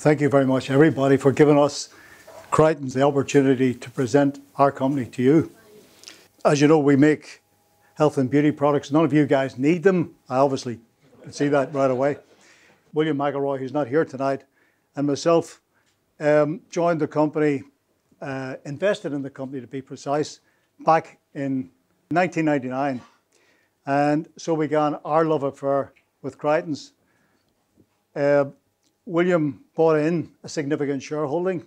Thank you very much, everybody, for giving us, Creightons, the opportunity to present our company to you. As you know, we make health and beauty products. None of you guys need them. I obviously can see that right away. William McElroy, who's not here tonight, and myself joined the company, invested in the company to be precise, back in 1999. And so began our love affair with Creightons. William bought in a significant shareholding.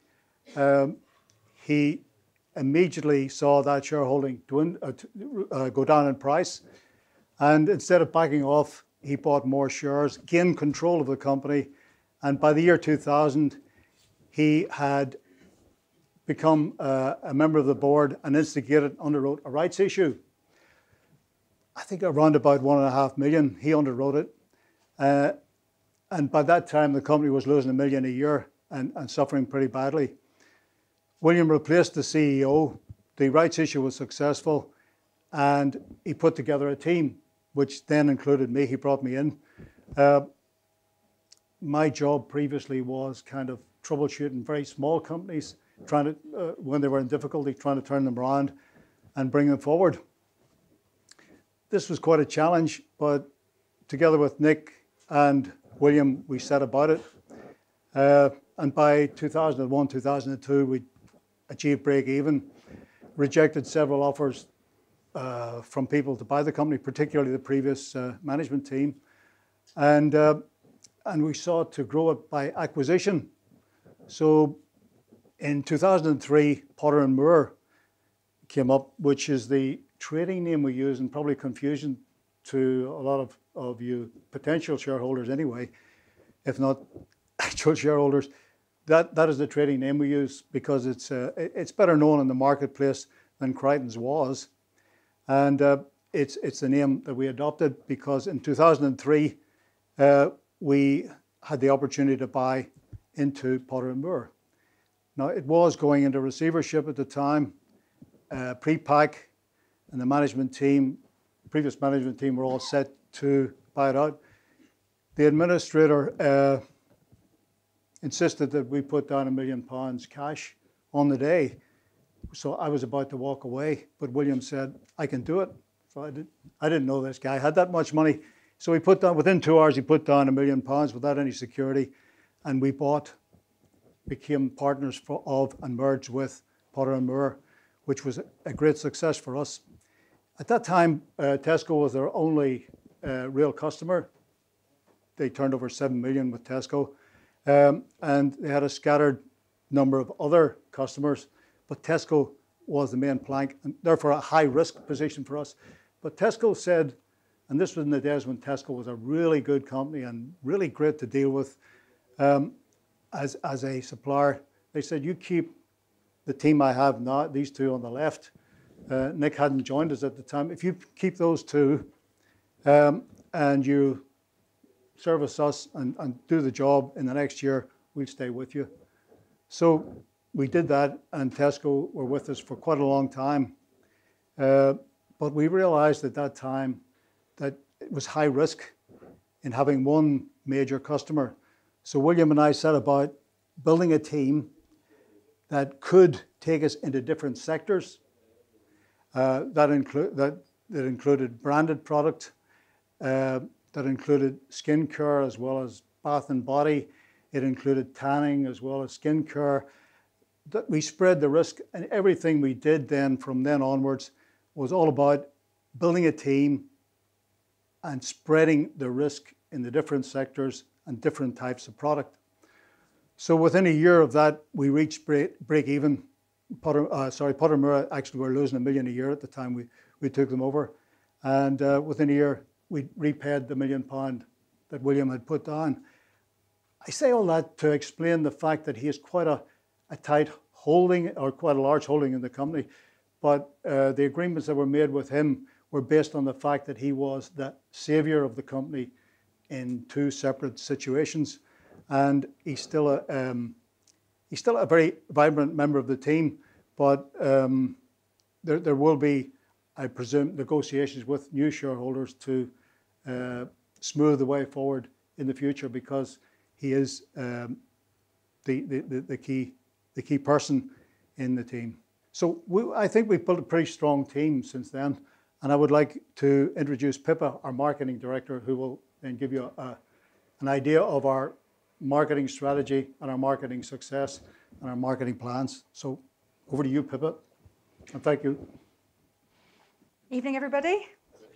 He immediately saw that shareholding go down in price. And instead of backing off, he bought more shares, gained control of the company. And by the year 2000, he had become a member of the board and instigated, underwrote a rights issue. I think around about 1.5 million, he underwrote it. And by that time, the company was losing $1 million a year and suffering pretty badly. William replaced the CEO. The rights issue was successful, and he put together a team, which then included me. He brought me in. My job previously was kind of troubleshooting very small companies, trying to, when they were in difficulty, trying to turn them around and bring them forward. This was quite a challenge, but together with Nick and William, we set about it. And by 2001, 2002, we achieved break even, rejected several offers from people to buy the company, particularly the previous management team. And we sought to grow it by acquisition. So in 2003, Potter & Moore came up, which is the trading name we use, and probably confusion to a lot of you potential shareholders anyway, if not actual shareholders. That is the trading name we use because it's better known in the marketplace than Creightons was. And it's the name that we adopted because in 2003, we had the opportunity to buy into Potter & Moore. Now, it was going into receivership at the time. Pre-pack and the management team, previous management team, were all set to buy it out. The administrator insisted that we put down £1 million cash on the day. So I was about to walk away, but William said, I can do it. So I didn't know this guy had that much money. So he put down, within 2 hours, he put down £1 million without any security. And we became partners of and merged with Potter & Moore, which was a great success for us. At that time, Tesco was their only real customer. They turned over 7 million with Tesco. And they had a scattered number of other customers, but Tesco was the main plank, and therefore a high-risk position for us. But Tesco said, and this was in the days when Tesco was a really good company and really great to deal with as a supplier, they said, you keep the team I have now, these two on the left. Nick hadn't joined us at the time. If you keep those two and you service us and do the job in the next year, we'll stay with you. So we did that, and Tesco were with us for quite a long time. But we realized at that time that it was high risk in having one major customer. So William and I set about building a team that could take us into different sectors. That included branded product, that included skincare as well as bath and body. It included tanning as well as skincare. That we spread the risk, and everything we did then from then onwards was all about building a team and spreading the risk in the different sectors and different types of product. So within a year of that, we reached break even. Potter & Moore actually were losing $1 million a year at the time we took them over. And within a year, we repaid the £1 million that William had put down. I say all that to explain the fact that he has quite a tight holding, or quite a large holding in the company. But the agreements that were made with him were based on the fact that he was the savior of the company in 2 separate situations. And he's still a very vibrant member of the team, but there will be, I presume, negotiations with new shareholders to smooth the way forward in the future, because he is the key person in the team. So I think we've built a pretty strong team since then. And I would like to introduce Pippa, our marketing director, who will then give you an idea of our marketing strategy and our marketing success and our marketing plans. So over to you, Pippa, and thank you. Evening, everybody.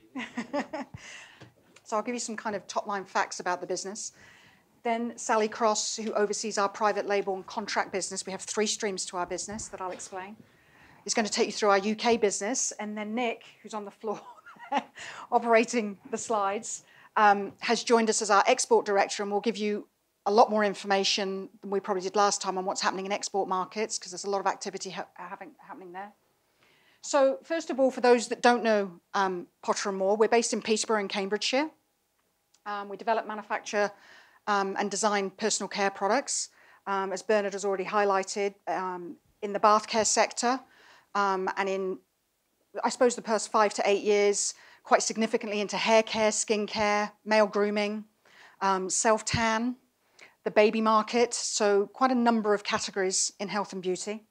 So I'll give you some kind of top-line facts about the business. Then Sally Cross, who oversees our private label and contract business. We have 3 streams to our business that I'll explain. Is going to take you through our UK business. And then Nick, who's on the floor operating the slides, has joined us as our export director, and will give you a lot more information than we probably did last time on what's happening in export markets, because there's a lot of activity happening there. So first of all, for those that don't know Potter & More, we're based in Peterborough in Cambridgeshire. We develop, manufacture and design personal care products, as Bernard has already highlighted, in the bath care sector, and in, I suppose, the past 5 to 8 years, quite significantly into hair care, skin care, male grooming, self-tan, the baby market, so quite a number of categories in health and beauty.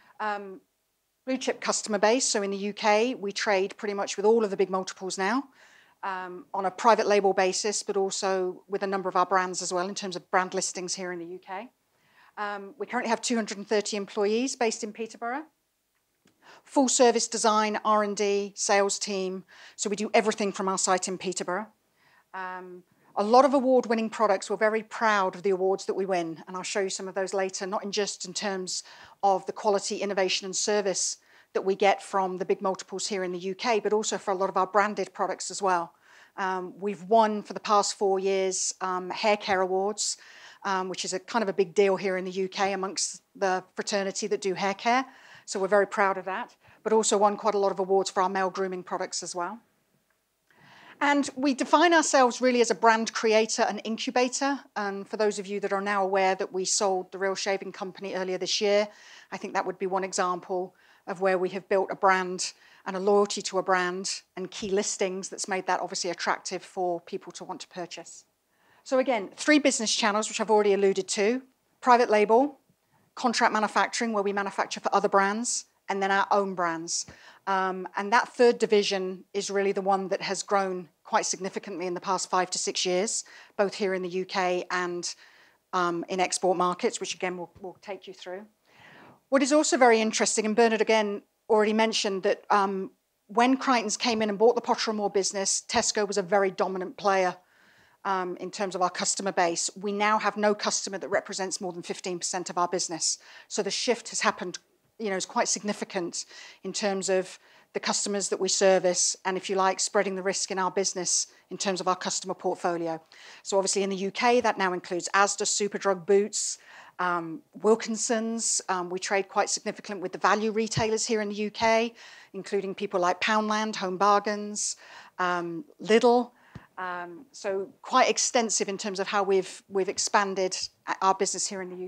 Blue chip customer base, so in the UK, we trade pretty much with all of the big multiples now, on a private label basis, but also with a number of our brands as well in terms of brand listings here in the UK. We currently have 230 employees based in Peterborough. Full service design, R&D, sales team, so we do everything from our site in Peterborough. A lot of award-winning products. We're very proud of the awards that we win, and I'll show you some of those later, not just in terms of the quality, innovation and service that we get from the big multiples here in the UK, but also for a lot of our branded products as well. We've won for the past 4 years hair care awards, which is a kind of a big deal here in the UK amongst the fraternity that do hair care. So we're very proud of that, but also won quite a lot of awards for our male grooming products as well. And we define ourselves really as a brand creator and incubator. And for those of you that are now aware that we sold the Real Shaving Company earlier this year, I think that would be one example of where we have built a brand and a loyalty to a brand and key listings that's made that obviously attractive for people to want to purchase. So again, 3 business channels, which I've already alluded to: private label, contract manufacturing, where we manufacture for other brands, and then our own brands. And that third division is really the one that has grown quite significantly in the past 5 to 6 years, both here in the UK and in export markets, which again we'll take you through. What is also very interesting, and Bernard again already mentioned that when Creightons came in and bought the Potter & More business, Tesco was a very dominant player in terms of our customer base. We now have no customer that represents more than 15% of our business. So the shift has happened, is quite significant in terms of the customers that we service and, if you like, spreading the risk in our business in terms of our customer portfolio. So obviously in the UK, that now includes Asda, Superdrug, Boots, Wilkinson's. We trade quite significantly with the value retailers here in the UK, including people like Poundland, Home Bargains, Lidl. So quite extensive in terms of how we've expanded our business here in the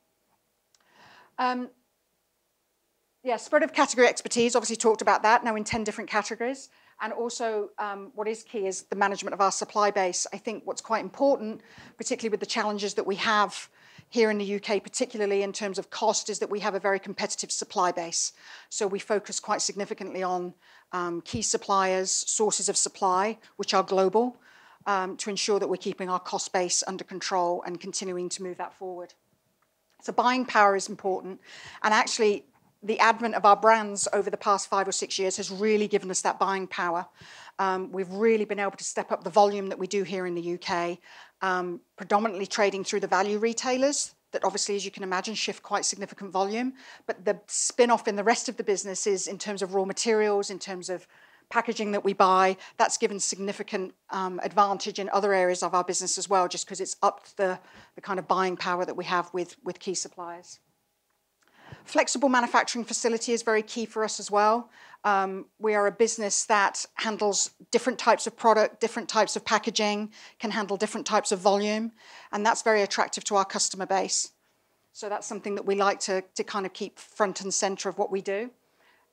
UK. Spread of category expertise, obviously talked about that, now in 10 different categories. And also what is key is the management of our supply base. I think what's quite important, particularly with the challenges that we have here in the UK, particularly in terms of cost, is that we have a very competitive supply base. So we focus quite significantly on key suppliers, sources of supply, which are global, to ensure that we're keeping our cost base under control and continuing to move that forward. So buying power is important. And actually, the advent of our brands over the past 5 or 6 years has really given us that buying power. We've really been able to step up the volume that we do here in the UK, predominantly trading through the value retailers that obviously, as you can imagine, shift quite significant volume. But the spin-off in the rest of the business is in terms of raw materials, in terms of packaging that we buy. That's given significant advantage in other areas of our business as well, just because it's upped the kind of buying power that we have with key suppliers. Flexible manufacturing facility is very key for us as well. We are a business that handles different types of product, different types of packaging, can handle different types of volume, and that's very attractive to our customer base. So that's something that we like to kind of keep front and center of what we do.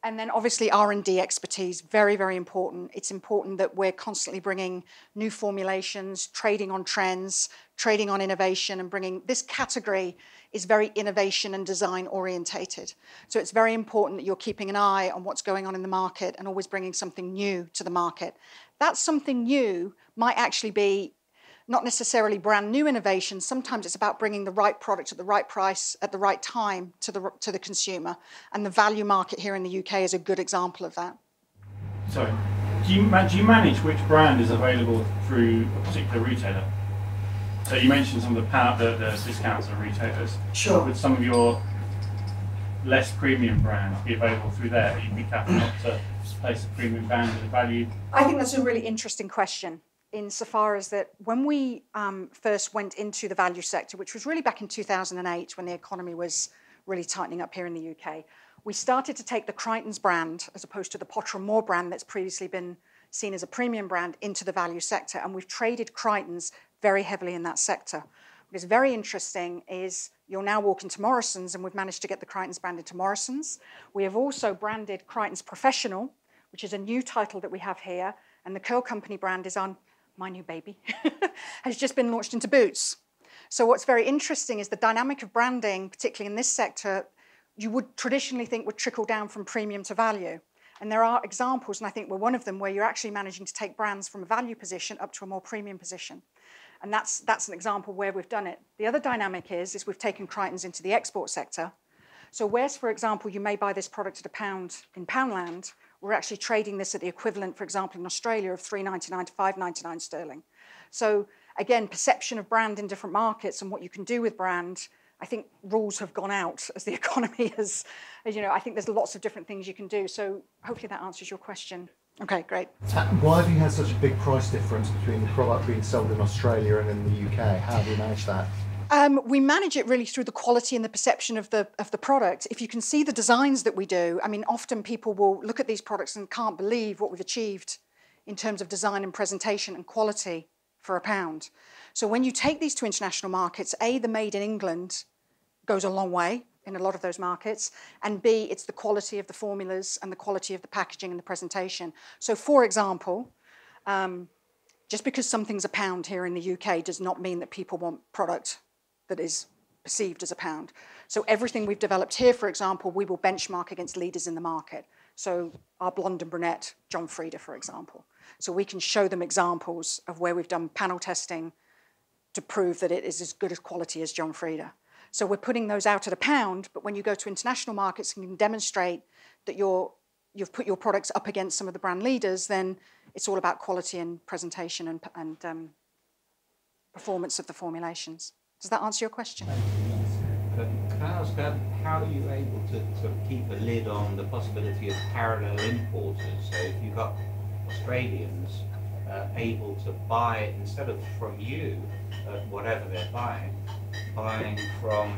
And then obviously R&D expertise, very, very important. It's important that we're constantly bringing new formulations, trading on trends, trading on innovation, and bringing this category is very innovation and design orientated. So it's very important that you're keeping an eye on what's going on in the market and always bringing something new to the market. That something new might actually be not necessarily brand new innovation. Sometimes it's about bringing the right product at the right price at the right time to the consumer. And the value market here in the UK is a good example of that. So, do you manage which brand is available through a particular retailer? So you mentioned some of the discounts of retailers. Sure. Would some of your less premium brands be available through there? You'd be careful not to place a premium brand at a value? I think that's a really interesting question, insofar as that when we first went into the value sector, which was really back in 2008 when the economy was really tightening up here in the UK, we started to take the Creightons brand, as opposed to the Potter & More brand that's previously been seen as a premium brand, into the value sector. And we've traded Creightons very heavily in that sector. What is very interesting is you'll now walk into Morrison's, and we've managed to get the Creightons brand into Morrison's. We have also branded Creightons Professional, which is a new title that we have here, and the Curl Company brand is on my new baby, has just been launched into Boots. So what's very interesting is the dynamic of branding, particularly in this sector, you would traditionally think would trickle down from premium to value. And there are examples, and I think we're one of them, where you're actually managing to take brands from a value position up to a more premium position. And that's an example where we've done it. The other dynamic is we've taken Creightons into the export sector. So whereas, for example, you may buy this product at £1 in Poundland, we're actually trading this at the equivalent, for example, in Australia of $3.99 to $5.99 sterling. So again, perception of brand in different markets and what you can do with brand, I think rules have gone out as the economy has, I think there's lots of different things you can do. So hopefully that answers your question. Okay, great. Why have you had such a big price difference between the product being sold in Australia and in the UK? How have you managed that? We manage it really through the quality and the perception of the product. If you can see the designs that we do, I mean, often people will look at these products and can't believe what we've achieved in terms of design and presentation and quality for £1. So when you take these to international markets, A, the made in England goes a long way in a lot of those markets, and B, it's the quality of the formulas and the quality of the packaging and the presentation. So for example, just because something's £1 here in the UK does not mean that people want product that is perceived as £1. So everything we've developed here, for example, we will benchmark against leaders in the market. So our blonde and brunette, John Frieda, for example. So we can show them examples of where we've done panel testing to prove that it is as good a quality as John Frieda. So we're putting those out at £1, but when you go to international markets and you can demonstrate that you've put your products up against some of the brand leaders, then it's all about quality and presentation and performance of the formulations. Does that answer your question? Can I ask, how are you able to keep a lid on the possibility of parallel importers? So if you've got Australians able to buy, instead of from you, whatever they're buying from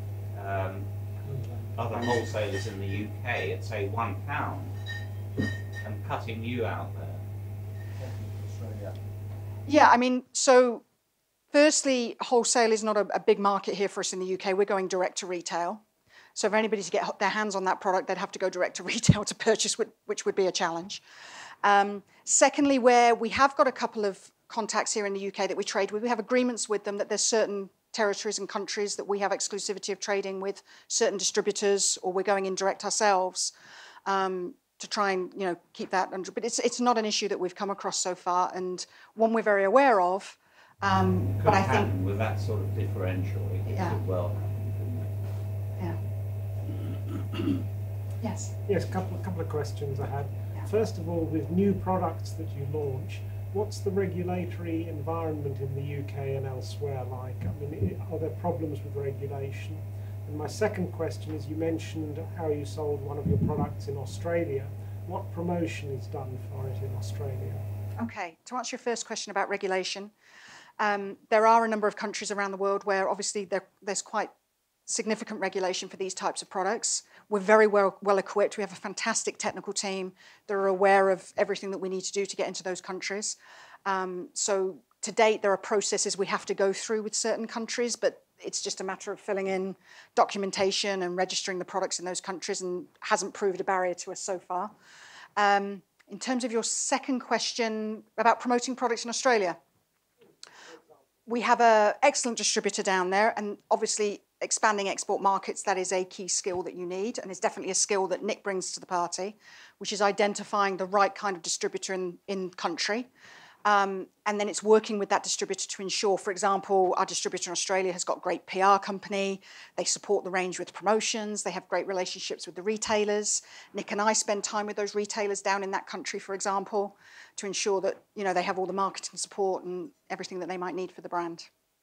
other wholesalers in the UK at, say, £1, and cutting you out there? Yeah, I mean, so firstly, wholesale is not a big market here for us in the UK. We're going direct to retail. So for anybody to get their hands on that product, they'd have to go direct to retail to purchase, which would be a challenge. Secondly, where we have got a couple of contacts here in the UK that we trade with, we have agreements with them that there's certain territories and countries that we have exclusivity of trading with certain distributors, or we're going in direct ourselves to try and keep that under. But it's not an issue that we've come across so far, and one we're very aware of. But I think with that sort of differential, it could well happen. Yeah. Yes. Yes, a couple of questions I had. Yeah. First of all, with new products that you launch, what's the regulatory environment in the UK and elsewhere like? I mean, are there problems with regulation? And my second question is, you mentioned how you sold one of your products in Australia. What promotion is done for it in Australia? Okay, to answer your first question about regulation, there are a number of countries around the world where obviously there's quite significant regulation for these types of products. We're very well equipped. We have a fantastic technical team that are aware of everything that we need to do to get into those countries. So to date, there are processes we have to go through with certain countries, but it's just a matter of filling in documentation and registering the products in those countries, and hasn't proved a barrier to us so far. In terms of your second question about promoting products in Australia, we have an excellent distributor down there, and obviously expanding export markets, that is a key skill that you need, and it's definitely a skill that Nick brings to the party, which is identifying the right kind of distributor in country. And then it's working with that distributor to ensure, for example, our distributor in Australia has got a great PR company. They support the range with promotions. They have great relationships with the retailers. Nick and I spend time with those retailers down in that country, for example, to ensure that, you know, they have all the marketing support and everything that they might need for the brand.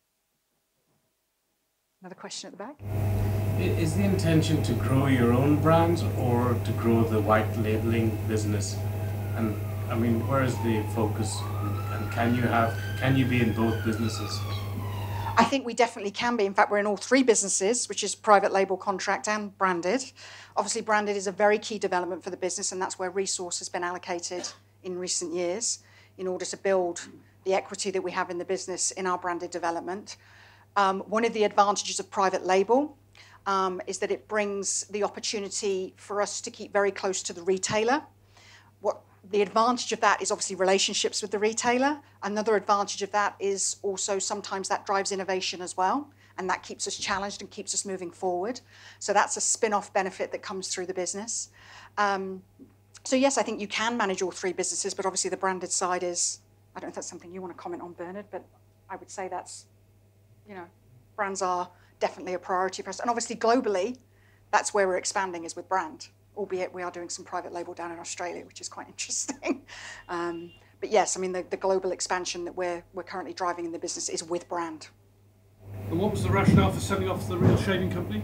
Another question at the back? Is the intention to grow your own brands or to grow the white labeling business? And I mean, where is the focus? And can you be in both businesses? I think we definitely can be. In fact, we're in all three businesses, which is private label, contract, and branded. Obviously, branded is a very key development for the business, and that's where resource has been allocated in recent years in order to build the equity that we have in the business in our branded development. One of the advantages of private label is that it brings the opportunity for us to keep very close to the retailer. The advantage of that is obviously relationships with the retailer. Another advantage of that is also sometimes that drives innovation as well, and that keeps us challenged and keeps us moving forward. So that's a spin-off benefit that comes through the business. So yes, I think you can manage all three businesses, but obviously the branded side is, I don't know if that's something you want to comment on, Bernard, but I would say that's, you know, brands are definitely a priority for us. And obviously globally, that's where we're expanding, is with brand. Albeit we are doing some private label down in Australia, which is quite interesting. But yes, I mean, the global expansion that we're currently driving in the business is with brand. And what was the rationale for selling off the real shaving company?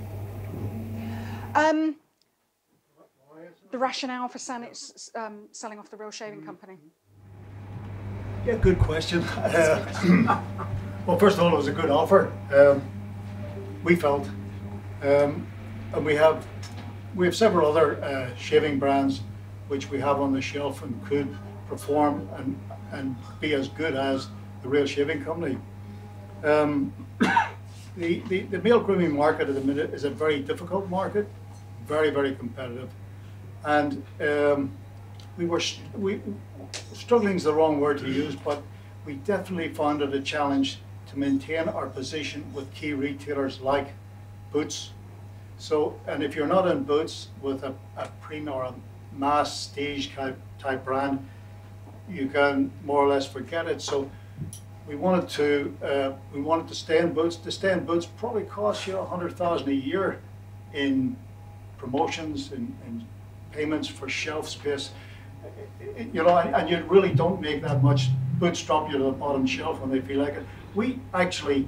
The rationale for selling off the real shaving company? Yeah, good question. Well, first of all, it was a good offer, we felt. And we have several other shaving brands which we have on the shelf and could perform and be as good as the real shaving company. The male grooming market at the minute is a very difficult market, very, very competitive. And struggling is the wrong word to use, but we definitely found it a challenge to maintain our position with key retailers like Boots. So, and if you're not in Boots with a premium or a mass stage type brand, you can more or less forget it. So we wanted to stay in Boots. To stay in Boots probably costs you $100,000 a year in promotions and payments for shelf space. You know, and you really don't make that much. Boots drop you to the bottom shelf when they feel like it. We actually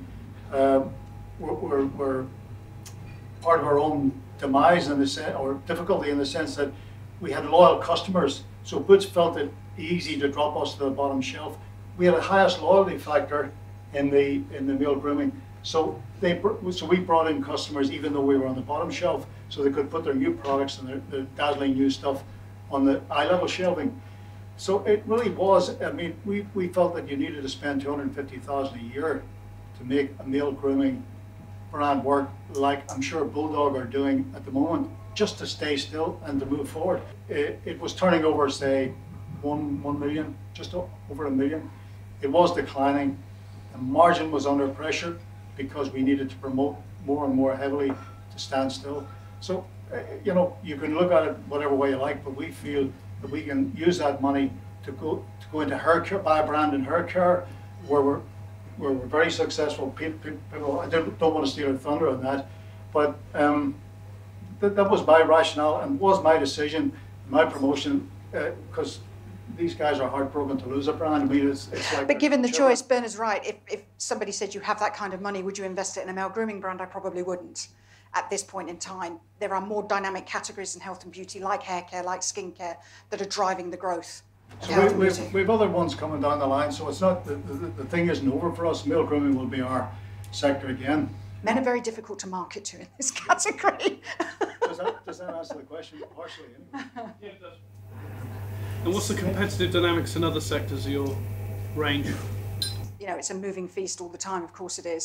were part of our own demise in the sense, or difficulty in the sense that we had loyal customers. So Boots felt it easy to drop us to the bottom shelf. We had the highest loyalty factor in the male grooming. So we brought in customers even though we were on the bottom shelf, so they could put their new products and their dazzling new stuff on the eye level shelving. So it really was, I mean, we felt that you needed to spend $250,000 a year to make a male grooming brand work, like I'm sure Bulldog are doing at the moment, just to stay still and to move forward. It was turning over, say, 1 million, just over 1 million. It was declining. The margin was under pressure because we needed to promote more and more heavily to stand still. So, you know, you can look at it whatever way you like, but we feel that we can use that money to go into hair care, buy a brand in hair care, where we're very successful. People, I don't want to steal their thunder on that, but that was my rationale and was my decision, my promotion, because these guys are heartbroken to lose a brand. I mean, it's like. But given the choice, Bernard's right. If somebody said you have that kind of money, would you invest it in a male grooming brand? I probably wouldn't. At this point in time, there are more dynamic categories in health and beauty, like hair care, like skincare, that are driving the growth. So we've other ones coming down the line, so it's not, the thing isn't over for us. Male grooming will be our sector again. Men are very difficult to market to in this category. Does that answer the question partially anyway? Yeah, it does. And what's the competitive dynamics in other sectors of your range? You know, it's a moving feast all the time, of course it is.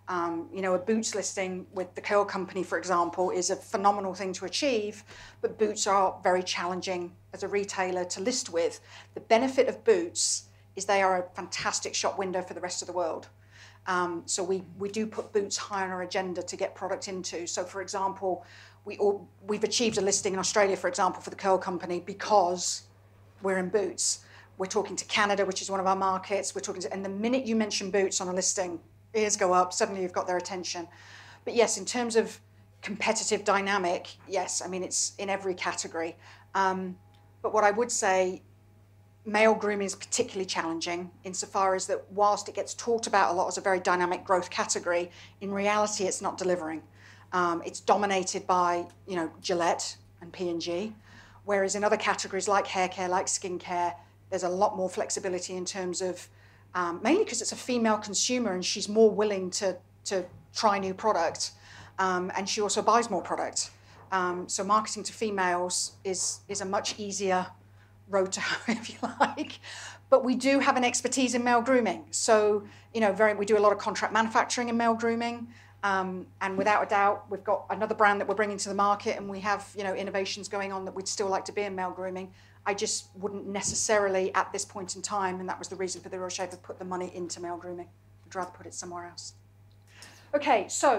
You know, a boots listing with the Curl Company, for example, is a phenomenal thing to achieve, but boots are very challenging as a retailer to list with. The benefit of boots is they are a fantastic shop window for the rest of the world. So we do put boots high on our agenda to get product into. So, for example, we've achieved a listing in Australia, for example, for the Curl Company because we're in boots. We're talking to Canada, which is one of our markets. And the minute you mention boots on a listing, ears go up, suddenly you've got their attention. But yes, in terms of competitive dynamic, yes, I mean, it's in every category. But what I would say, male grooming is particularly challenging insofar as that whilst it gets talked about a lot as a very dynamic growth category, in reality, it's not delivering. It's dominated by, you know, Gillette and P&G, whereas in other categories like hair care, like skin care, there's a lot more flexibility in terms of, mainly because it's a female consumer and she's more willing to try new product, and she also buys more product. So marketing to females is a much easier road to hoe, if you like. But we do have an expertise in male grooming. So, you know, we do a lot of contract manufacturing in male grooming. And without a doubt, we've got another brand that we're bringing to the market, and we have, you know, innovations going on that we'd still like to be in male grooming. I just wouldn't necessarily at this point in time, and that was the reason for the Real Shaver, put the money into male grooming. I'd rather put it somewhere else. Okay, so.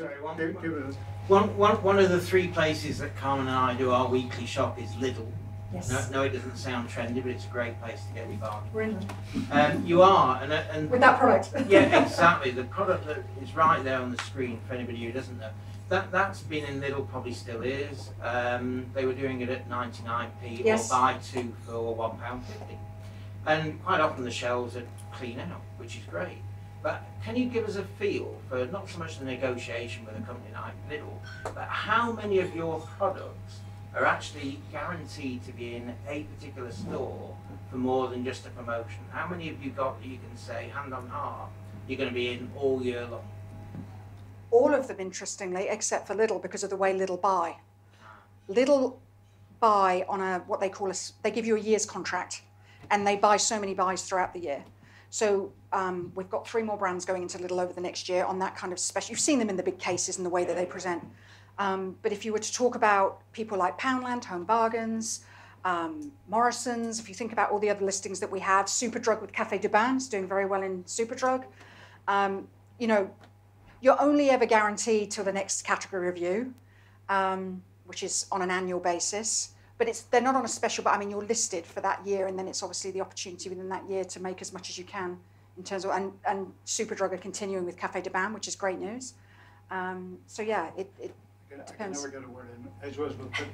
One of the three places that Carmen and I do our weekly shop is Lidl. Yes. No, it doesn't sound trendy, but it's a great place to get your bargain. We're in them. You are, and with that product. Yeah, exactly. The product that is right there on the screen for anybody who doesn't know. That's been in Lidl, probably still is. They were doing it at 99p, yes, or buy two for £1.50. And quite often the shelves are clean out, which is great. But can you give us a feel for not so much the negotiation with a company like Lidl, but how many of your products are actually guaranteed to be in a particular store for more than just a promotion? How many have you got that you can say, hand on heart, you're going to be in all year long? All of them, interestingly, except for Lidl, because of the way Lidl buy. Lidl buy on what they call they give you a year's contract, and they buy so many buys throughout the year. So we've got 3 more brands going into Lidl over the next year on that kind of special. You've seen them in the big cases and the way that they present. But if you were to talk about people like Poundland, Home Bargains, Morrison's, if you think about all the other listings that we have, Superdrug with Café de Bain is doing very well in Superdrug. You know, you're only ever guaranteed till the next category review, which is on an annual basis. But they're not on a special, but I mean, you're listed for that year, and then it's obviously the opportunity within that year to make as much as you can in terms of, and Superdrug are continuing with Café de Bain, which is great news. So yeah, it depends. I can never get a word in edgeways,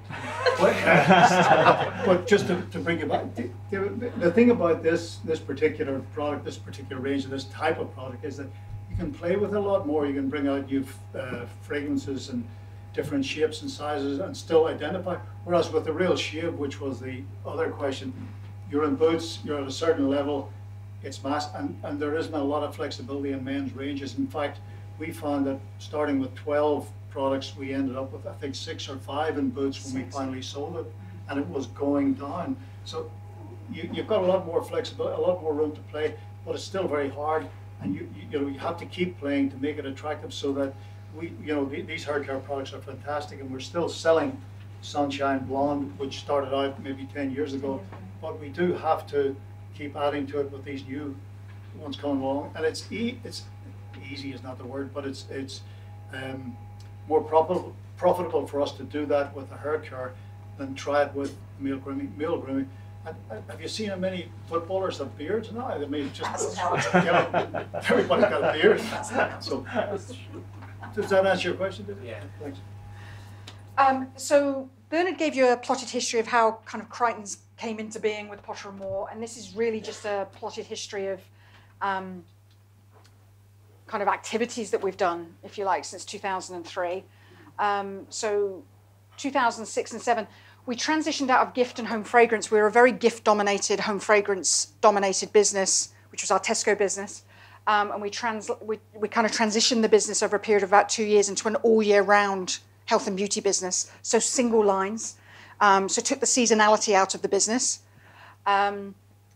but just to bring it back, the thing about this particular product, this particular range, and this type of product is that you can play with it a lot more. You can bring out new fragrances and different shapes and sizes and still identify. Whereas with the Real Shave, which was the other question, you're in boots, you're at a certain level, it's mass, and there isn't a lot of flexibility in men's ranges. In fact, we found that starting with 12 products, we ended up with, I think, 6 or 5 in boots when we finally sold it, and it was going down. So you've got a lot more flexibility, a lot more room to play, but it's still very hard, and you have to keep playing to make it attractive so that these hair care products are fantastic, and we're still selling Sunshine Blonde, which started out maybe 10 years ago, but we do have to keep adding to it with these new ones coming along. And it's easy is not the word, but it's more profitable for us to do that with the hair care than try it with male grooming. And have you seen how many footballers have beards now? I mean, just everybody's got a beard. So. Does that answer your question? Yeah. Thanks. So Bernard gave you a plotted history of how kind of Creightons came into being with Potter & Moore, and this is really just a plotted history of kind of activities that we've done, if you like, since 2003. So 2006 and 2007, we transitioned out of gift and home fragrance. We were a very gift-dominated, home fragrance-dominated business, which was our Tesco business. And we kind of transitioned the business over a period of about 2 years into an all-year-round health and beauty business, so single lines. So took the seasonality out of the business.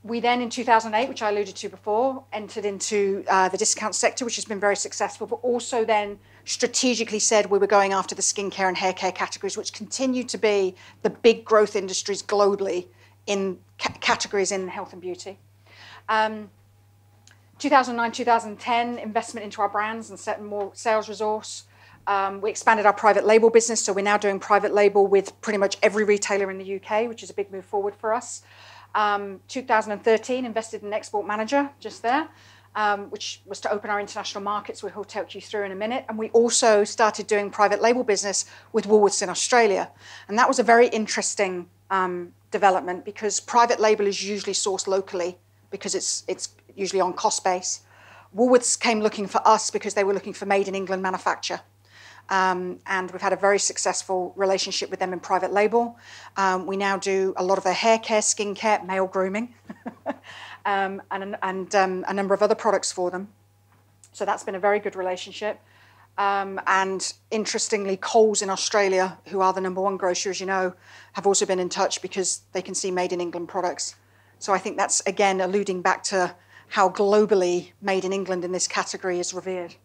We then, in 2008, which I alluded to before, entered into the discount sector, which has been very successful, but also then strategically said we were going after the skincare and hair care categories, which continue to be the big growth industries globally in categories in health and beauty. 2009, 2010, investment into our brands and setting more sales resource. We expanded our private label business, so we're now doing private label with pretty much every retailer in the UK, which is a big move forward for us. 2013, invested in Export Manager, just there, which was to open our international markets, which we'll take you through in a minute. And we also started doing private label business with Woolworths in Australia. And that was a very interesting development because private label is usually sourced locally because it's usually on cost base. Woolworths came looking for us because they were looking for made in England manufacture. And we've had a very successful relationship with them in private label. We now do a lot of their hair care, skin care, male grooming, and a number of other products for them. So that's been a very good relationship. And interestingly, Coles in Australia, who are the #1 grocer, as you know, have also been in touch because they can see made in England products. So I think that's, again, alluding back to how globally made in England in this category is revered.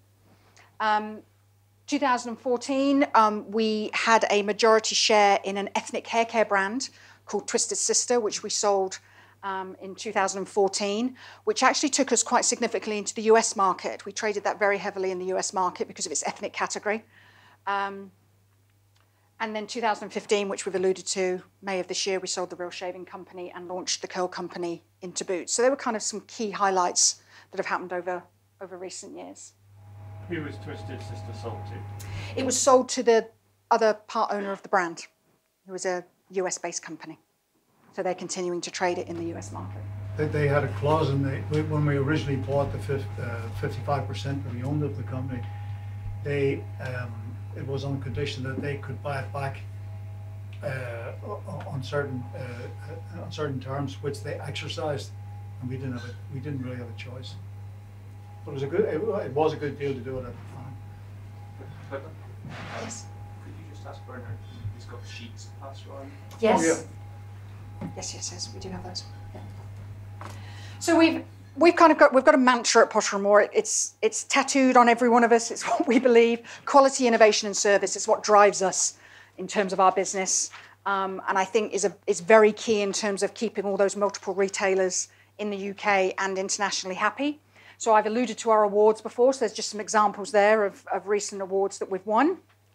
2014, we had a majority share in an ethnic hair care brand called Twisted Sister, which we sold in 2014, which actually took us quite significantly into the US market. We traded that very heavily in the US market because of its ethnic category. And then 2015, which we've alluded to, May of this year, we sold the Real Shaving Company and launched the Curl Company into Boots. So they were kind of some key highlights that have happened over recent years. Who was Twisted Sister sold to? It was sold to the other part owner of the brand, who was a US-based company. So they're continuing to trade it in the US market. They had a clause in when we originally bought the 55% that we owned of the company, it was on condition that they could buy it back on certain terms, which they exercised, and we didn't really have a choice. But it was a good deal to do it at the time. Yes. Could you just ask Bernard? He's got sheets passed around. Yes. Oh, yeah. Yes, we do have those. Yeah. So we've got a mantra at Pottermore. It's tattooed on every one of us. It's what we believe. Quality, innovation, and service is what drives us in terms of our business, and I think is very key in terms of keeping all those multiple retailers in the UK and internationally happy. So I've alluded to our awards before, so there's just some examples there of recent awards that we've won.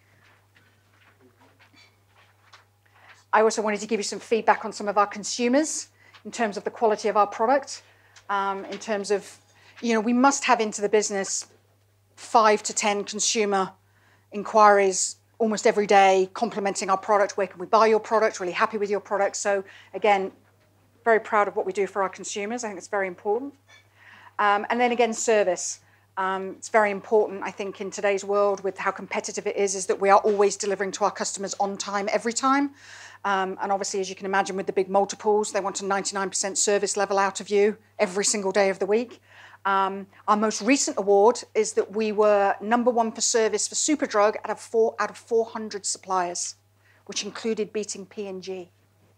I also wanted to give you some feedback on some of our consumers in terms of the quality of our product, in terms of, we must have into the business 5 to 10 consumer inquiries almost every day complimenting our product. Where can we buy your product? Really happy with your product. So again, very proud of what we do for our consumers. I think it's very important. And then again, service. It's very important, I think, in today's world with how competitive it is that we are always delivering to our customers on time, every time. And obviously, as you can imagine, with the big multiples, they want a 99% service level out of you every single day of the week. Our most recent award is that we were #1 for service for Superdrug out of 400 suppliers, which included beating P&G.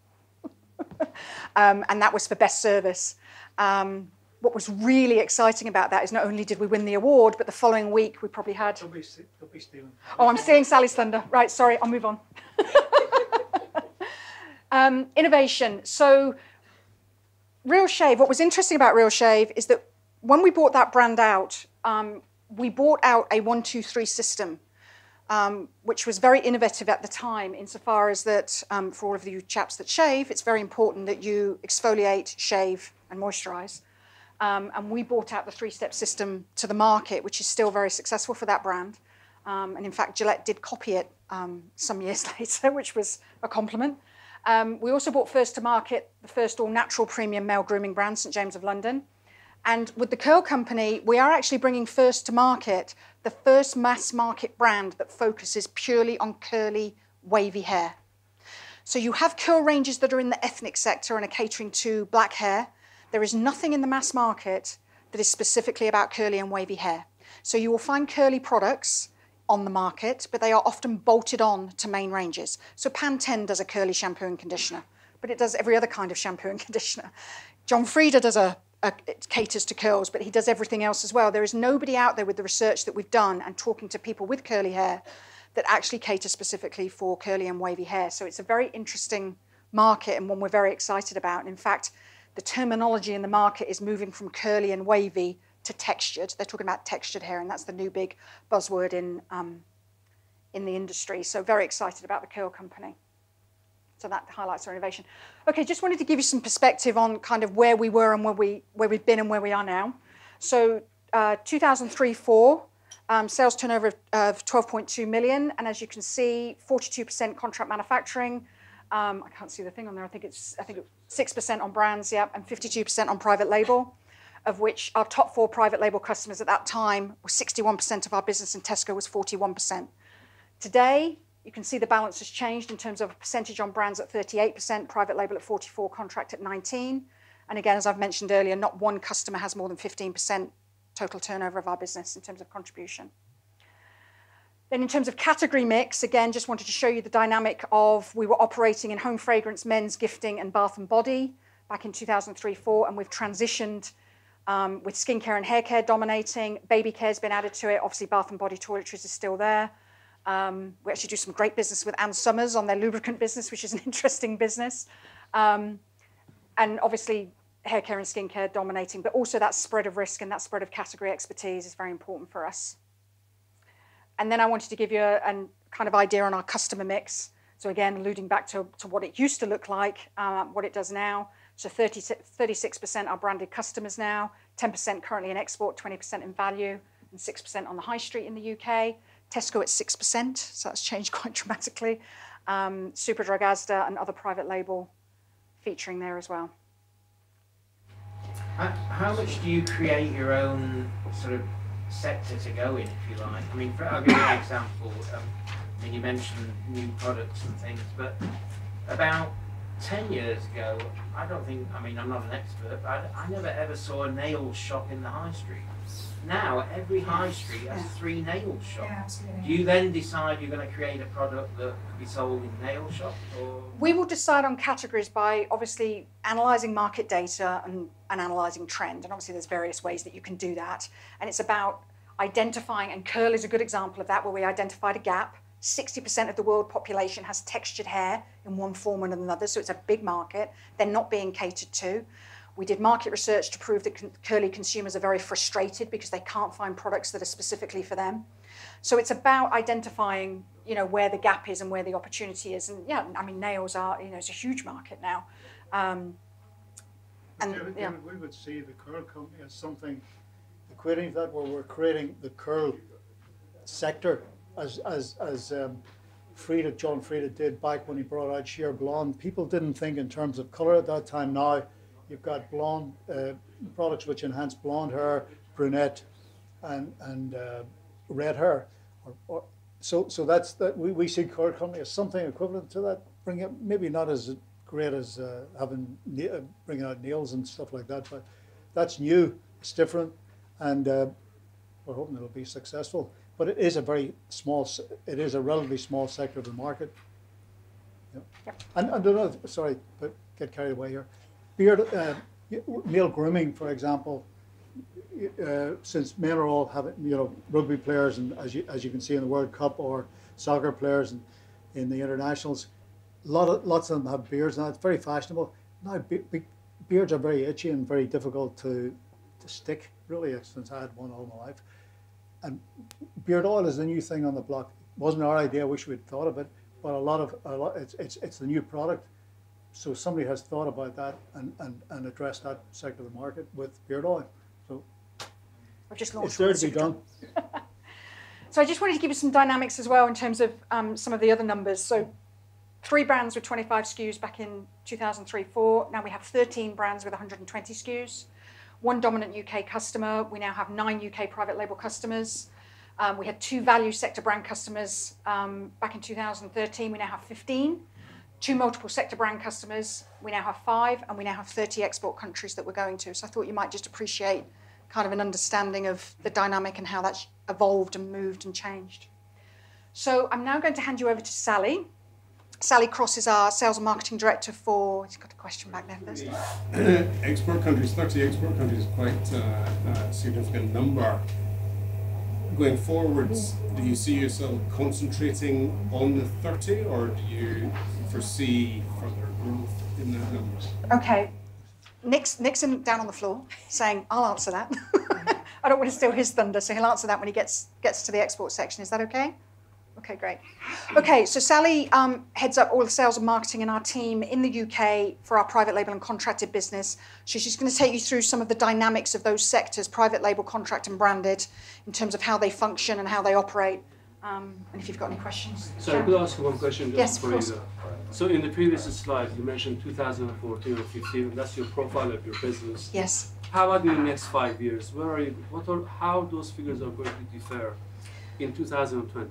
And that was for best service. What was really exciting about that is not only did we win the award, but the following week we probably had... Don't be stealing. Oh, I'm stealing Sally's thunder. Right, sorry, I'll move on. Innovation. So Real Shave, what was interesting about Real Shave is that when we bought that brand out, we bought out a 1-2-3 system, which was very innovative at the time insofar as that for all of you chaps that shave, it's very important that you exfoliate, shave, and moisturize. And we brought out the 3-step system to the market, which is still very successful for that brand. And in fact, Gillette did copy it some years later, which was a compliment. We also brought first to market the first all-natural premium male grooming brand, St. James of London. And with the Curl Company, we are actually bringing first to market the first mass market brand that focuses purely on curly, wavy hair. So you have curl ranges that are in the ethnic sector and are catering to black hair. There is nothing in the mass market that is specifically about curly and wavy hair. So you will find curly products on the market, but they are often bolted on to main ranges. So Pantene does a curly shampoo and conditioner, but it does every other kind of shampoo and conditioner. John Frieda caters to curls, but he does everything else as well. There is nobody out there with the research that we've done and talking to people with curly hair that actually cater specifically for curly and wavy hair. So it's a very interesting market and one we're very excited about. And in fact, the terminology in the market is moving from curly and wavy to textured. They're talking about textured hair, and that's the new big buzzword in the industry. So very excited about the curl company. So that highlights our innovation. Okay, just wanted to give you some perspective on kind of where we were and where we've been and where we are now. So 2003-04, sales turnover of 12.2 million, and as you can see, 42% contract manufacturing. I can't see the thing on there. I think it's 6% on brands, yeah, and 52% on private label, of which our top 4 private label customers at that time were 61% of our business, and Tesco was 41%. Today, you can see the balance has changed in terms of percentage on brands at 38%, private label at 44%, contract at 19%. And again, as I've mentioned earlier, not one customer has more than 15% total turnover of our business in terms of contribution. Then in terms of category mix, again, just wanted to show you the dynamic of we were operating in home fragrance, men's gifting, and bath and body back in 2003-04, and we've transitioned with skincare and hair care dominating. Baby care has been added to it. Obviously, bath and body toiletries is still there. We actually do some great business with Ann Summers on their lubricant business, which is an interesting business. And obviously, hair care and skincare dominating, but also that spread of risk and that spread of category expertise is very important for us. And then I wanted to give you a kind of idea on our customer mix. So again, alluding back to what it used to look like, what it does now. So 36% are branded customers now, 10% currently in export, 20% in value, and 6% on the high street in the UK. Tesco at 6%, so that's changed quite dramatically. Superdrug, Asda, and other private label featuring there as well. How much do you create your own sort of sector to go in, if you like? I mean, I'll give you an example. I mean, you mentioned new products and things, but about 10 years ago, I don't think, I mean, I'm not an expert, but I never ever saw a nail shop in the high street. Now, every high street has 3 nail shops. Yeah, absolutely. Do you then decide you're going to create a product that could be sold in nail shops? Or? We will decide on categories by obviously analysing market data and analysing trend. And obviously there's various ways that you can do that. And it's about identifying, and curl is a good example of that, where we identified a gap. 60% of the world population has textured hair in one form or another, so it's a big market. They're not being catered to. We did market research to prove that curly consumers are very frustrated because they can't find products that are specifically for them. So it's about identifying, you know, where the gap is and where the opportunity is. And yeah, I mean, nails are, you know, it's a huge market now. We would see the curl company as something equating that, where we're creating the curl sector as John Frieda did back when he brought out sheer blonde. People didn't think in terms of colour at that time. Now you've got blonde products which enhance blonde hair, brunette, and red hair. So that's that. We see curl company as something equivalent to that. Bring it, maybe not as great as bringing out nails and stuff like that, but that's new. It's different, and we're hoping it'll be successful. But it is a very small. It is a relatively small sector of the market. Yeah. Yep. And another, sorry, but get carried away here. Beard, male grooming, for example. Since men are all having, you know, rugby players, and as you can see in the World Cup, or soccer players and in the internationals, lots of them have beards now. It's very fashionable. Now beards are very itchy and very difficult to stick. Really, since I had one all my life. And beard oil is the new thing on the block. It wasn't our idea. I wish we'd thought of it, but it's the new product. So somebody has thought about that and addressed that sector of the market with beard oil. So I've just launched it's there to be done. So I just wanted to give you some dynamics as well in terms of some of the other numbers. So 3 brands with 25 SKUs back in 2003-04. Now we have 13 brands with 120 SKUs. 1 dominant UK customer. We now have 9 UK private label customers. We had 2 value sector brand customers back in 2013. We now have 15. 2 multiple sector brand customers. We now have 5, and we now have 30 export countries that we're going to. So I thought you might just appreciate kind of an understanding of the dynamic and how that's evolved and moved and changed. So I'm now going to hand you over to Sally. Sally Cross is our Sales and Marketing Director for, he's got a question back there first. Export countries, 30 export countries, quite a significant number. Going forwards, do you see yourself concentrating on the 30, or do you foresee further growth in that number? Okay, Nick's down on the floor saying, I'll answer that. I don't want to steal his thunder, so he'll answer that when he gets to the export section. Is that okay? Okay, great. Okay, so Sally heads up all the sales and marketing in our team in the UK for our private label and contracted business. So she's going to take you through some of the dynamics of those sectors, private label, contract and branded, in terms of how they function and how they operate. And if you've got any questions. So I could ask you one question just Yes, for of course. you. So in the previous slide, you mentioned 2014 or 15, and that's your profile of your business. Yes. How about in the next 5 years? Where are you? How those figures are going to differ in 2020?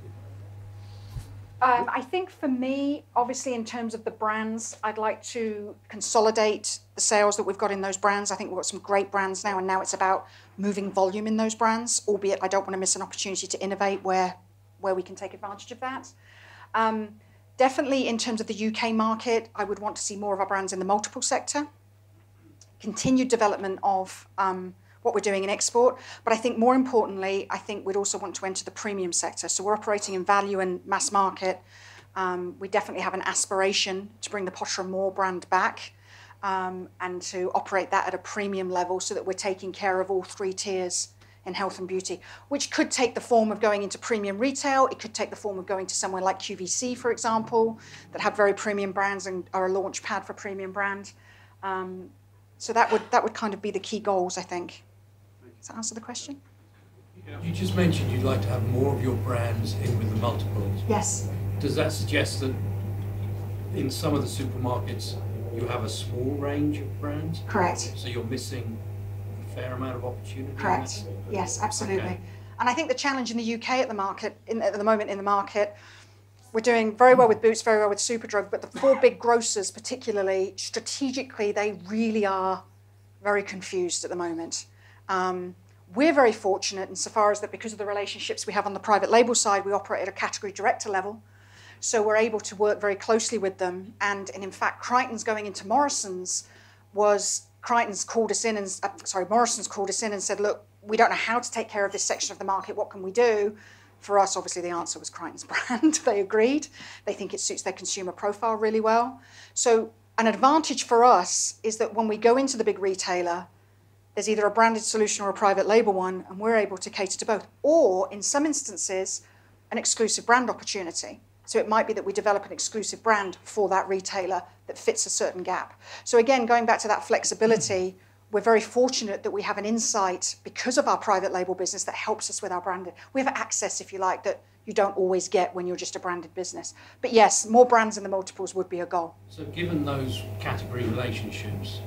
I think for me, obviously in terms of the brands, I'd like to consolidate the sales that we've got in those brands. I think we've got some great brands now, and now it's about moving volume in those brands, albeit I don't want to miss an opportunity to innovate where we can take advantage of that. Definitely in terms of the UK market, I would want to see more of our brands in the multiple sector, continued development of what we're doing in export, but I think more importantly, I think we'd also want to enter the premium sector. So we're operating in value and mass market. We definitely have an aspiration to bring the Potter & More brand back and to operate that at a premium level so that we're taking care of all three tiers in health and beauty, which could take the form of going into premium retail. It could take the form of going to somewhere like QVC, for example, that have very premium brands and are a launch pad for premium brand. So that would kind of be the key goals, I think. Does that answer the question? You just mentioned you'd like to have more of your brands in with the multiples. Yes. Does that suggest that in some of the supermarkets you have a small range of brands? Correct. So you're missing a fair amount of opportunity? Correct. Yes, absolutely. Okay. And I think the challenge in the UK at the market, at the moment in the market, we're doing very well with Boots, very well with Superdrug, but the four big grocers particularly, strategically, they really are very confused at the moment. We're very fortunate insofar as that because of the relationships we have on the private label side, we operate at a category director level. So we're able to work very closely with them. And in fact, Creightons going into Morrison's Morrison's called us in and said, look, we don't know how to take care of this section of the market. What can we do? For us, obviously, the answer was Creightons brand. They agreed. They think it suits their consumer profile really well. So an advantage for us is that when we go into the big retailer, there's either a branded solution or a private label one, and we're able to cater to both. Or, in some instances, an exclusive brand opportunity. So it might be that we develop an exclusive brand for that retailer that fits a certain gap. So again, going back to that flexibility, we're very fortunate that we have an insight because of our private label business that helps us with our branding. We have access, if you like, that you don't always get when you're just a branded business. But yes, more brands in the multiples would be a goal. So given those category relationships,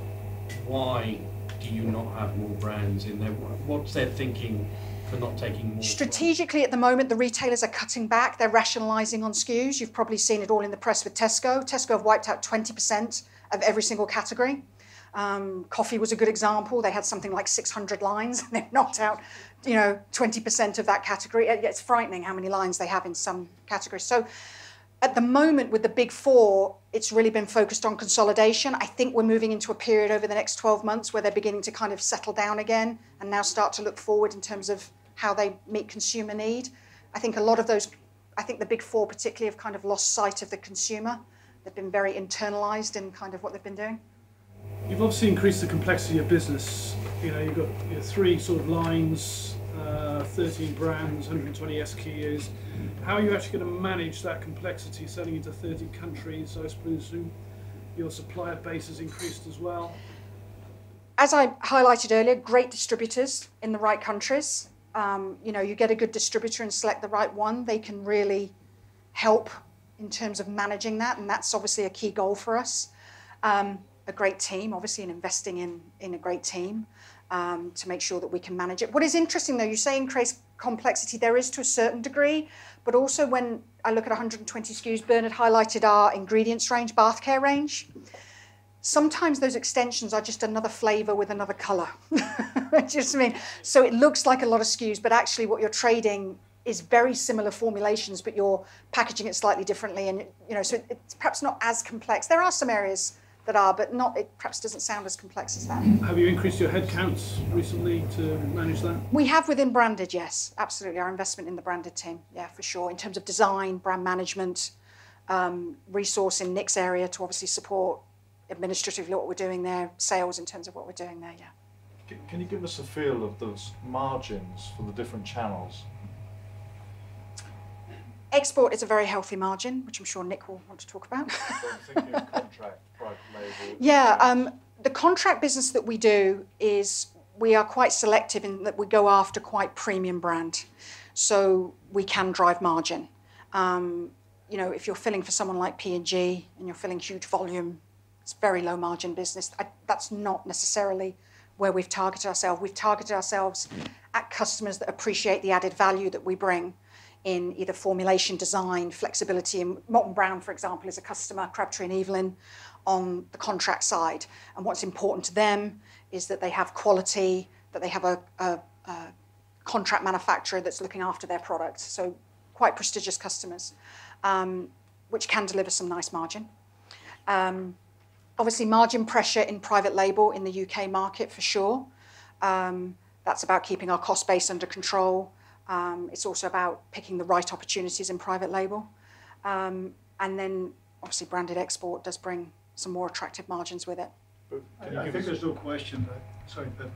why do you not have more brands in there? What's their thinking for not taking more? Strategically, at the moment, the retailers are cutting back. They're rationalising on SKUs. You've probably seen it all in the press with Tesco. Tesco have wiped out 20% of every single category. Coffee was a good example. They had something like 600 lines, and they've knocked out, 20% of that category. It's frightening how many lines they have in some categories. So at the moment with the big four, it's really been focused on consolidation. I think we're moving into a period over the next 12 months where they're beginning to kind of settle down again and now start to look forward in terms of how they meet consumer need. I think a lot of those, the big four particularly have kind of lost sight of the consumer. They've been very internalised in kind of what they've been doing. You've obviously increased the complexity of business. You've got your three sort of lines, 13 brands, 120 SKUs. How are you actually going to manage that complexity selling into 30 countries? I suppose your supplier base has increased as well. As I highlighted earlier, great distributors in the right countries. You get a good distributor and select the right one, they can really help in terms of managing that, and that's obviously a key goal for us. A great team, obviously, and investing in a great team to make sure that we can manage it. What is interesting, though, you say increased complexity, there is to a certain degree, but also when I look at 120 SKUs, Bernard highlighted our ingredients range, bath care range. Sometimes those extensions are just another flavour with another colour. So it looks like a lot of SKUs, but actually what you're trading is very similar formulations, but you're packaging it slightly differently, and so it's perhaps not as complex. There are some areas that are, but not. It perhaps doesn't sound as complex as that. Have you increased your headcounts recently to manage that? We have within branded, yes, absolutely. Our investment in the branded team, yeah, for sure. In terms of design, brand management, resource in Nick's area to obviously support administratively what we're doing there, sales in terms of what we're doing there, yeah. Can you give us a feel of those margins for the different channels? Export is a very healthy margin, which I'm sure Nick will want to talk about. So I'm thinking of contract, private label. Yeah, the contract business that we do is we are quite selective in that we go after quite premium brand, so we can drive margin. If you're filling for someone like P&G and you're filling huge volume, it's very low margin business. That's not necessarily where we've targeted ourselves. We've targeted ourselves at customers that appreciate the added value that we bring in either formulation, design, flexibility. And Molton Brown, for example, is a customer, Crabtree and Evelyn, on the contract side. And what's important to them is that they have quality, that they have a contract manufacturer that's looking after their products. So quite prestigious customers, which can deliver some nice margin. Obviously, margin pressure in private label in the UK market, for sure. That's about keeping our cost base under control. It's also about picking the right opportunities in private label. And then, obviously, branded export does bring some more attractive margins with it. I think there's no question that,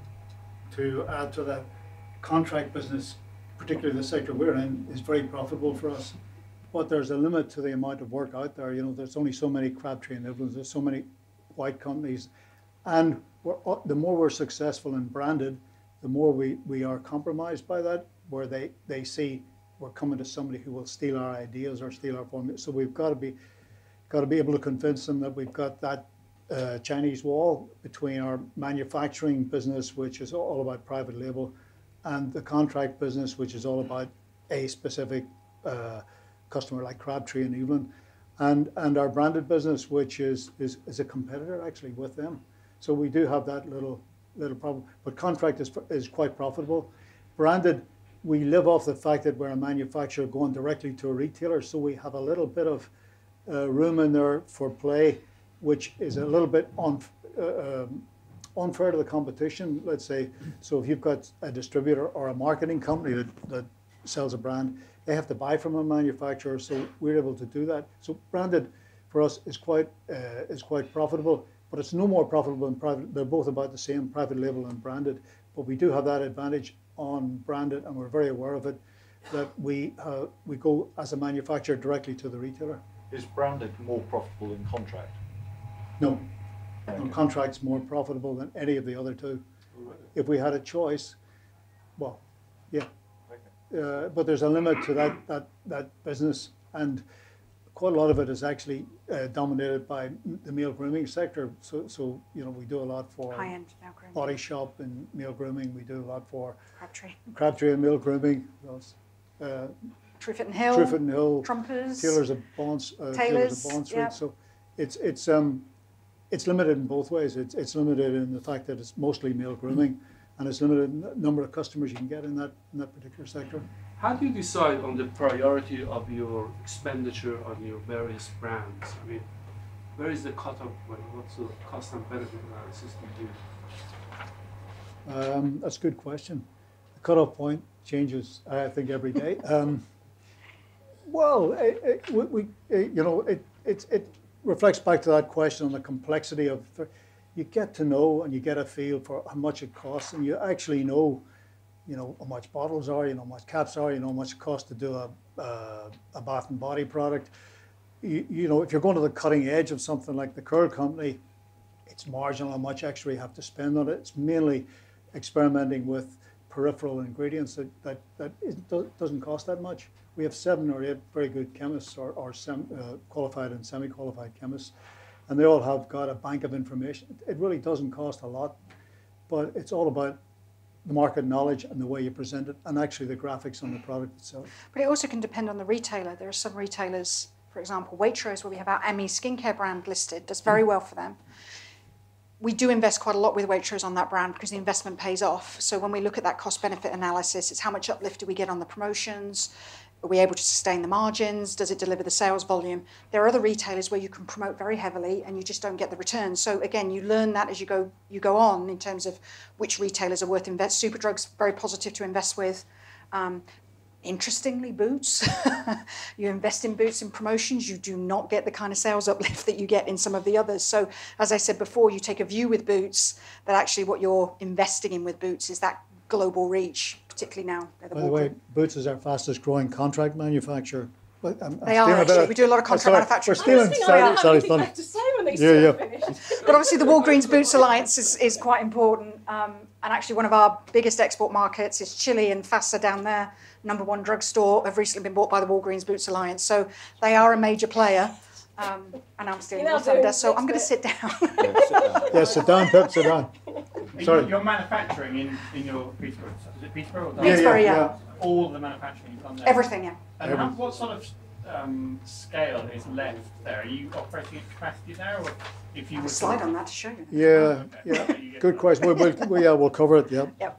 to add to that, contract business, particularly the sector we're in, is very profitable for us. But there's a limit to the amount of work out there. There's only so many Crabtree and Evelyn, there's so many white companies. And the more we're successful in branded, the more we are compromised by that, where they see we're coming to somebody who will steal our ideas or steal our formula. So we've got to be able to convince them that we've got that Chinese wall between our manufacturing business, which is all about private label, and the contract business, which is all about a specific customer like Crabtree and Evelyn, and our branded business, which is a competitor actually with them. So we do have that little problem. But contract is quite profitable. Branded, we live off the fact that we're a manufacturer going directly to a retailer, so we have a little bit of room in there for play, which is a little bit unfair to the competition, let's say. So if you've got a distributor or a marketing company that sells a brand, they have to buy from a manufacturer, so we're able to do that. So branded for us is quite profitable, but it's no more profitable than private. They're both about the same, private label and branded, but we do have that advantage on branded, and we're very aware of it, that we go as a manufacturer directly to the retailer. Is branded more profitable than contract? No. No, contract's more profitable than any of the other two. If we had a choice, well, yeah. But there's a limit to that business, and quite a lot of it is actually dominated by the male grooming sector. So we do a lot for high-end male grooming, Body Shop and male grooming. We do a lot for Crabtree and male grooming. Truefit and Hill, Trumpers, Taylors of Bond Street. Yeah. So it's limited in both ways. It's limited in the fact that it's mostly male grooming, and it's limited in the number of customers you can get in that particular sector. How do you decide on the priority of your expenditure on your various brands? I mean, where is the cutoff point? What's the cost and benefit analysis do you do? That's a good question. The cutoff point changes, I think, every day. Well, it reflects back to that question on the complexity of. You get to know and you get a feel for how much it costs, and you actually know, how much bottles are, how much caps are, how much it costs to do a bath and body product. If you're going to the cutting edge of something like the Curl Company, it's marginal how much extra you have to spend on it. It's mainly experimenting with peripheral ingredients that doesn't cost that much. We have 7 or 8 very good chemists or qualified and semi-qualified chemists, and they all have got a bank of information. It really doesn't cost a lot, but it's all about the market knowledge and the way you present it, and actually the graphics on the product itself. But it also can depend on the retailer. There are some retailers, for example, Waitrose, where we have our Emmy skincare brand listed, does very well for them. we do invest quite a lot with Waitrose on that brand because the investment pays off. So when we look at that cost-benefit analysis, it's how much uplift do we get on the promotions? Are we able to sustain the margins? Does it deliver the sales volume? There are other retailers where you can promote very heavily and you just don't get the returns. So again, you learn that as you go on in terms of which retailers are worth invest. Superdrug's very positive to invest with. Interestingly, Boots. You invest in Boots in promotions, you do not get the kind of sales uplift that you get in some of the others. So as I said before, you take a view with Boots that actually what you're investing in with Boots is that global reach, particularly now. By the way, Boots is our fastest growing contract manufacturer. But they are actually. We do a lot of contract manufacturing. We're stealing Sally's fun. But obviously the Walgreens Boots Alliance is quite important. And actually one of our biggest export markets is Chile, and FASA down there, #1 drugstore, have recently been bought by the Walgreens Boots Alliance. So they are a major player. And I'm stealing your thunder, so I'm going to sit down. Yeah, sit down, Pip, sit down. Sorry. You're manufacturing in your Peterborough, is it Peterborough? Or Peterborough, yeah. All the manufacturing you've done there? Everything, yeah. And what sort of scale is left there? Are you operating at capacity there? Or if you I'll slide on that to show you. Yeah. Good question. We'll cover it, yeah. Yep.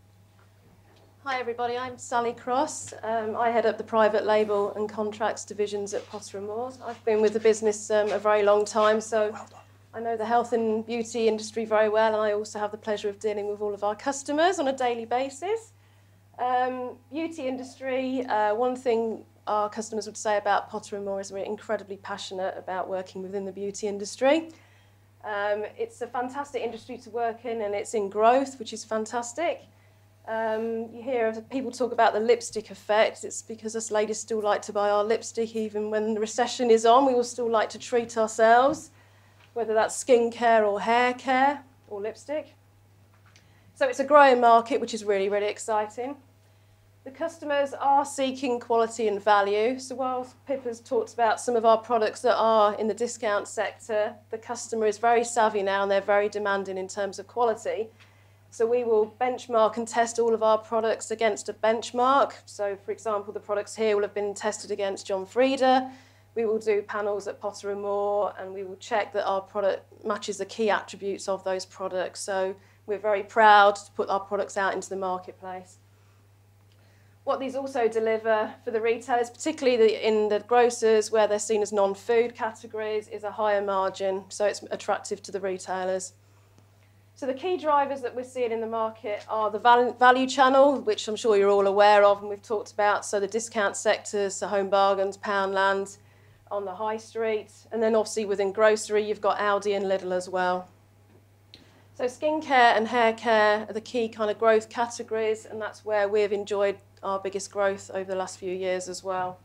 Hi everybody, I'm Sally Cross. I head up the private label and contracts divisions at Potter & Moore. I've been with the business a very long time, so I know the health and beauty industry very well, and I also have the pleasure of dealing with all of our customers on a daily basis. Beauty industry, one thing our customers would say about Potter & Moore is we're incredibly passionate about working within the beauty industry. It's a fantastic industry to work in, and it's in growth, which is fantastic. You hear people talk about the lipstick effect. It's because us ladies still like to buy our lipstick even when the recession is on. We will still like to treat ourselves, whether that's skincare or hair care or lipstick. So it's a growing market, which is really, really exciting. The customers are seeking quality and value. So while Pip has talked about some of our products that are in the discount sector, the customer is very savvy now and they're very demanding in terms of quality. So we will benchmark and test all of our products against a benchmark. So, for example, the products here will have been tested against John Frieda. We will do panels at Potter & Moore, and we will check that our product matches the key attributes of those products. So we're very proud to put our products out into the marketplace. What these also deliver for the retailers, particularly in the grocers where they're seen as non-food categories, is a higher margin. So it's attractive to the retailers. So the key drivers that we're seeing in the market are the value channel, which I'm sure you're all aware of and we've talked about. So the discount sectors, so Home Bargains, Poundland on the high street. And then obviously within grocery, you've got Aldi and Lidl as well. So skincare and hair care are the key kind of growth categories, and that's where we've enjoyed our biggest growth over the last few years as well.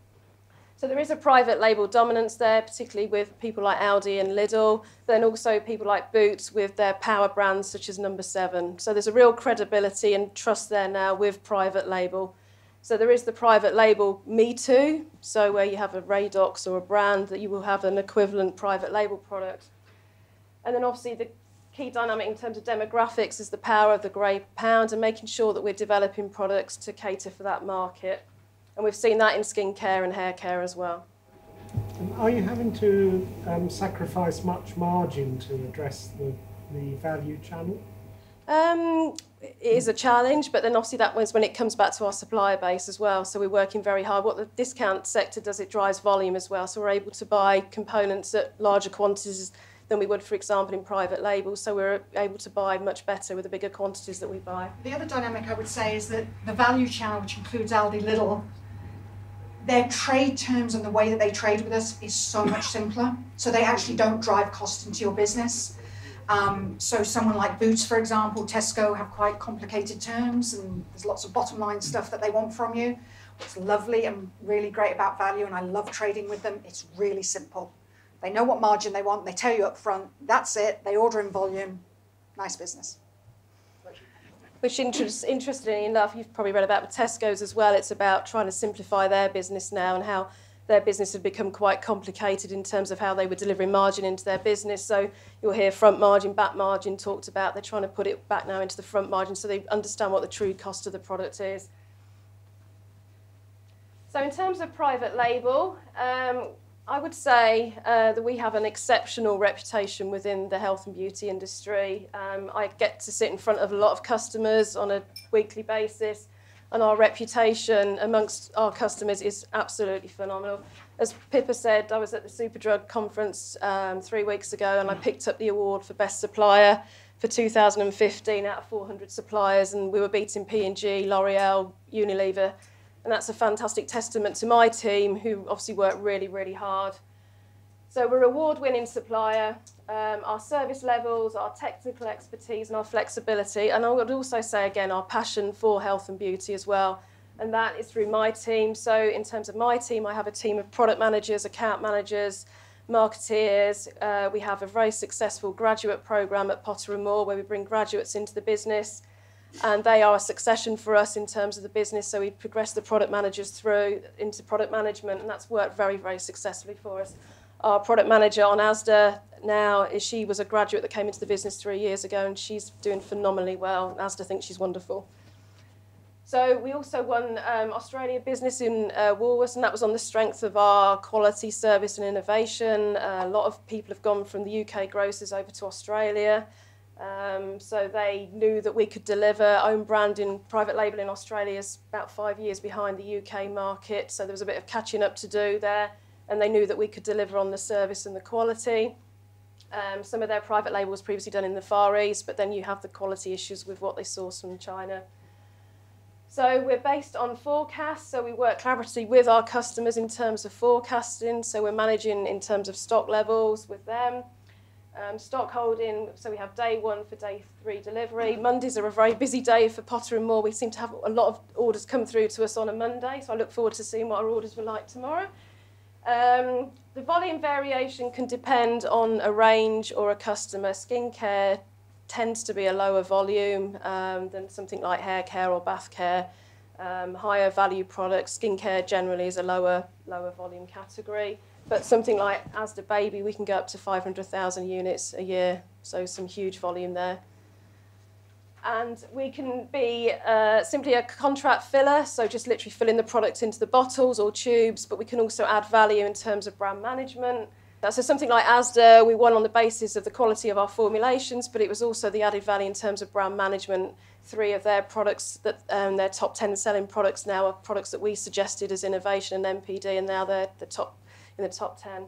So there is a private label dominance there, particularly with people like Aldi and Lidl, then also people like Boots with their power brands such as #7. So there's a real credibility and trust there now with private label. So there is the private label Me Too, so where you have a Radox or a brand that you will have an equivalent private label product. And then obviously the key dynamic in terms of demographics is the power of the grey pound and making sure that we're developing products to cater for that market. And we've seen that in skincare and hair care as well. And are you having to sacrifice much margin to address the value channel? It is a challenge, but then obviously that was when it comes back to our supplier base as well. So we're working very hard. What the discount sector does, it drives volume as well. So we're able to buy components at larger quantities than we would, for example, in private labels. So we're able to buy much better with the bigger quantities that we buy. The other dynamic I would say is that the value channel, which includes Aldi, Lidl, their trade terms and the way that they trade with us is so much simpler. So they actually don't drive cost into your business. So someone like Boots, for example, Tesco have quite complicated terms and there's lots of bottom line stuff that they want from you. What's lovely and really great about value, and I love trading with them, it's really simple. They know what margin they want, they tell you up front, that's it, they order in volume, nice business. Which, interestingly enough, you've probably read about with Tesco's as well. It's about trying to simplify their business now and how their business had become quite complicated in terms of how they were delivering margin into their business. So you'll hear front margin, back margin talked about. They're trying to put it back now into the front margin so they understand what the true cost of the product is. So in terms of private label, I would say that we have an exceptional reputation within the health and beauty industry. I get to sit in front of a lot of customers on a weekly basis, and our reputation amongst our customers is absolutely phenomenal. As Pippa said, I was at the Superdrug conference 3 weeks ago, and I picked up the award for Best Supplier for 2015 out of 400 suppliers, and we were beating P&G, L'Oreal, Unilever, and that's a fantastic testament to my team, who obviously work really, really hard. So we're an award-winning supplier. Our service levels, our technical expertise and our flexibility, and I would also say again our passion for health and beauty as well, and that is through my team. So in terms of my team, I have a team of product managers, account managers, marketeers. We have a very successful graduate program at Potter & Moore where we bring graduates into the business, and they are a succession for us in terms of the business. So we progress the product managers through into product management, and that's worked very, very successfully for us. Our product manager on Asda now, she was a graduate that came into the business 3 years ago, and she's doing phenomenally well. Asda thinks she's wonderful. So we also won Australia business in Woolworths, and that was on the strength of our quality, service and innovation. A lot of people have gone from the UK grocers over to Australia. So they knew that we could deliver. Own brand in private label in Australia is about 5 years behind the UK market, so there was a bit of catching up to do there, and they knew that we could deliver on the service and the quality. Some of their private label was previously done in the Far East, but then you have the quality issues with what they source from China. So we're based on forecasts, so we work collaboratively with our customers in terms of forecasting, so we're managing in terms of stock levels with them. Stock holding, so we have day 1 for day 3 delivery. Mondays are a very busy day for Potter & Moore. We seem to have a lot of orders come through to us on a Monday, so I look forward to seeing what our orders were like tomorrow. The volume variation can depend on a range or a customer. Skincare tends to be a lower volume than something like hair care or bath care. Higher value products, skincare generally is a lower volume category. But something like Asda Baby, we can go up to 500,000 units a year, so some huge volume there. And we can be simply a contract filler, so just literally filling the product into the bottles or tubes, but we can also add value in terms of brand management. So something like Asda, we won on the basis of the quality of our formulations, but it was also the added value in terms of brand management. 3 of their products, that their top 10 selling products now are products that we suggested as innovation and MPD, and now they're in the top 10.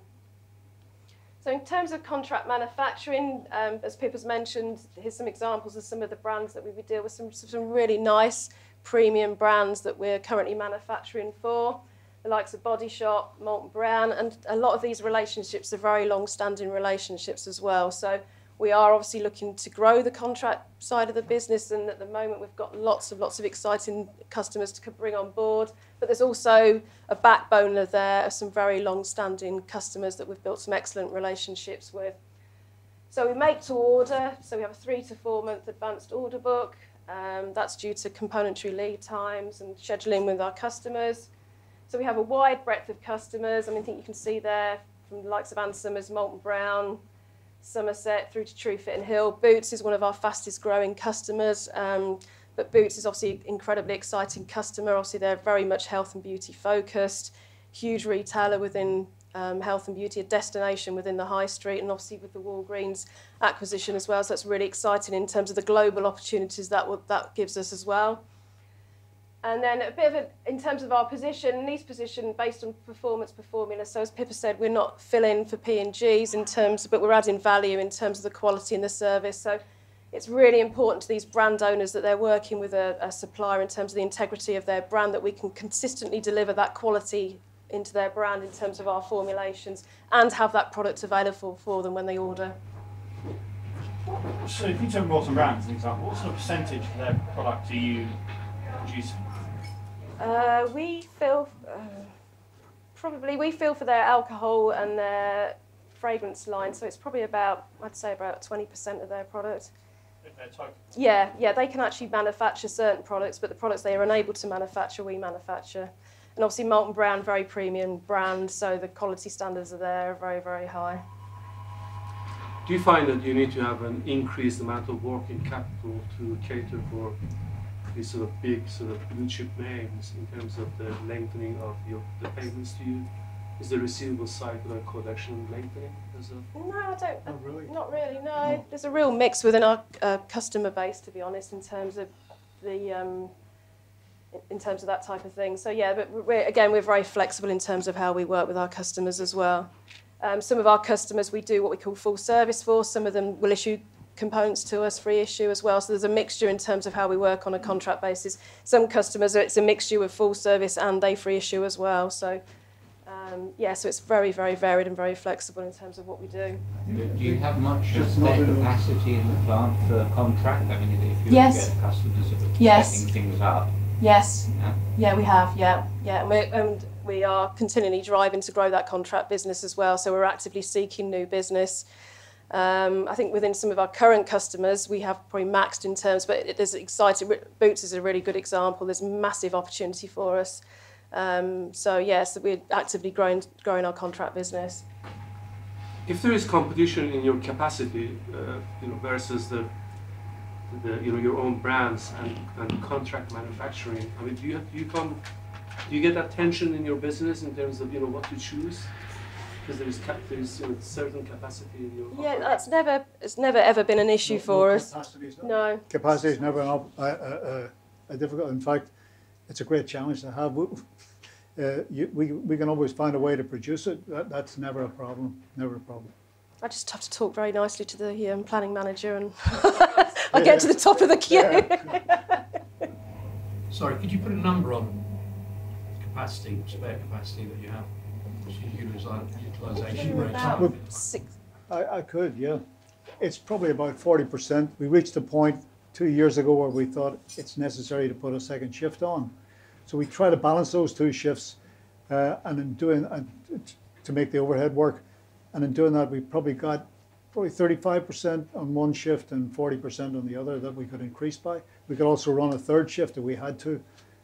So in terms of contract manufacturing, as Pippa's mentioned, here's some examples of some of the brands that we would deal with, some really nice premium brands that we're currently manufacturing for, the likes of Body Shop, Molton Brown, and a lot of these relationships are very long-standing relationships as well. So we are obviously looking to grow the contract side of the business, and at the moment we've got lots of exciting customers to bring on board. But there's also a backbone of some very long-standing customers that we've built some excellent relationships with. So we make to order, so we have a 3 to 4 month advanced order book. That's due to componentry lead times and scheduling with our customers. So we have a wide breadth of customers. I think you can see there from the likes of Ann Summers, Molton Brown, Somerset through to Truefit and Hill. Boots is one of our fastest growing customers, but Boots is obviously an incredibly exciting customer. Obviously they're very much health and beauty focused, huge retailer within health and beauty, a destination within the high street, and obviously with the Walgreens acquisition as well, so that's really exciting in terms of the global opportunities that gives us as well. And then a bit of in terms of our position, niche position based on performance per formula. So as Pippa said, we're not filling for P&Gs but we're adding value in terms of the quality and the service. So it's really important to these brand owners that they're working with a supplier in terms of the integrity of their brand, that we can consistently deliver that quality into their brand in terms of our formulations and have that product available for them when they order. So if you take Molton Brown as an example, what sort of percentage of their product are you producing? We fill for their alcohol and their fragrance line, so it's probably about, I'd say about 20% of their product. Their total? Yeah, they can actually manufacture certain products, but the products they are unable to manufacture, we manufacture. And obviously Molton Brown, very premium brand, so the quality standards are there, very, very high. Do you find that you need to have an increased amount of working capital to cater for these sort of big blue chip names in terms of the lengthening of the payments to you? is the receivable cycle and collection lengthening as a? No, I don't. Not really. Not really. No, there's a real mix within our customer base, to be honest, in terms of the in terms of that type of thing. So yeah, but we're very flexible in terms of how we work with our customers as well. Some of our customers we do what we call full service for. Some of them will issue components to us free issue as well. So there's a mixture in terms of how we work on a contract basis. Some customers, it's a mixture of full service and they free issue as well. So yeah, so it's very, very varied and very flexible in terms of what we do. Do you have much spare capacity in the plant for contract? I mean, if you Yes. get customers that are Yes. setting things up. Yes. Yeah. Yeah, we have. Yeah. And we are continually driving to grow that contract business as well. So we're actively seeking new business. I think within some of our current customers, we have probably maxed in terms, but it is exciting. Boots is a really good example. There's massive opportunity for us. So yes, we're actively growing our contract business. If there is competition in your capacity, versus the your own brands and contract manufacturing, I mean, do you get that tension in your business in terms of what to choose? Because there's certain capacity in your. Yeah, it's never ever been an issue for us. No. Capacity is never a difficult. In fact, it's a great challenge to have. We can always find a way to produce it. That's never a problem. Never a problem. I just have to talk very nicely to the planning manager, and I get to the top of the queue. Sorry, could you put a number on capacity, spare capacity that you have? Utilisation rate. About 6. I could, yeah. It's probably about 40%. We reached a point 2 years ago where we thought it's necessary to put a second shift on. So we try to balance those two shifts, and in doing to make the overhead work. And in doing that, we probably got 35% on one shift and 40% on the other that we could increase by. We could also run a third shift if we had to,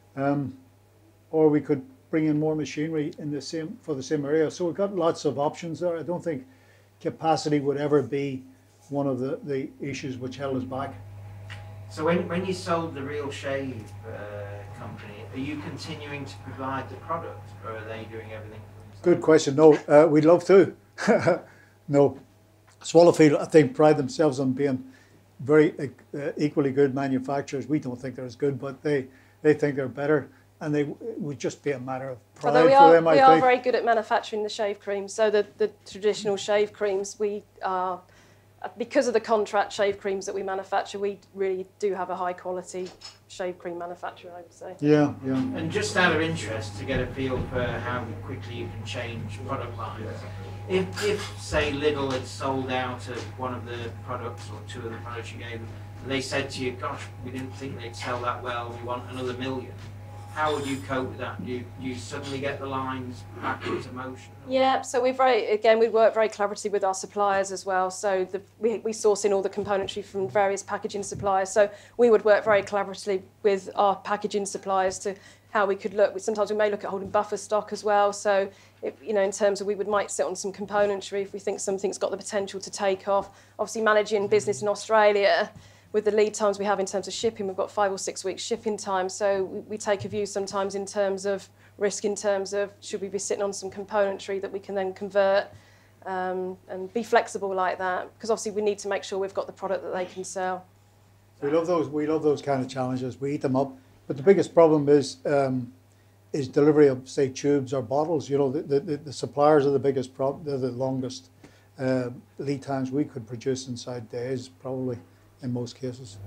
or we could bring in more machinery for the same area. So we've got lots of options there. I don't think capacity would ever be one of the issues which held us back. So when you sold the Real Shave company, are you continuing to provide the product, or are they doing everything for themselves? Good question. No, we'd love to. No. Swallowfield, I think, pride themselves on being very equally good manufacturers. We don't think they're as good, but they think they're better. And it would just be a matter of pride for them, I think. We are very good at manufacturing the shave creams. So the traditional shave creams, we are, because of the contract shave creams that we manufacture, we really do have a high quality shave cream manufacturer, I would say. Yeah, yeah. And just out of interest, to get a feel for how quickly you can change product lines, if say Lidl had sold out of one of the products or two of the products you gave them, and they said to you, gosh, we didn't think they'd sell that well, we want another 1 million. How would you cope with that? Do you suddenly get the lines back into motion? Yeah, so we work very collaboratively with our suppliers as well. So we source in all the componentry from various packaging suppliers. So we would work very collaboratively with our packaging suppliers to how we could look. Sometimes we may look at holding buffer stock as well. So in terms of we might sit on some componentry if we think something's got the potential to take off. Obviously, managing business in Australia, with the lead times we have in terms of shipping, we've got 5 or 6 weeks shipping time. So we take a view sometimes in terms of risk, in terms of should we be sitting on some componentry that we can then convert, and be flexible like that. Because obviously we need to make sure we've got the product that they can sell. We love those kind of challenges. We eat them up. But the biggest problem is delivery of, say, tubes or bottles. The suppliers are the biggest problem. They're the longest lead times we could produce inside days, probably. In most cases.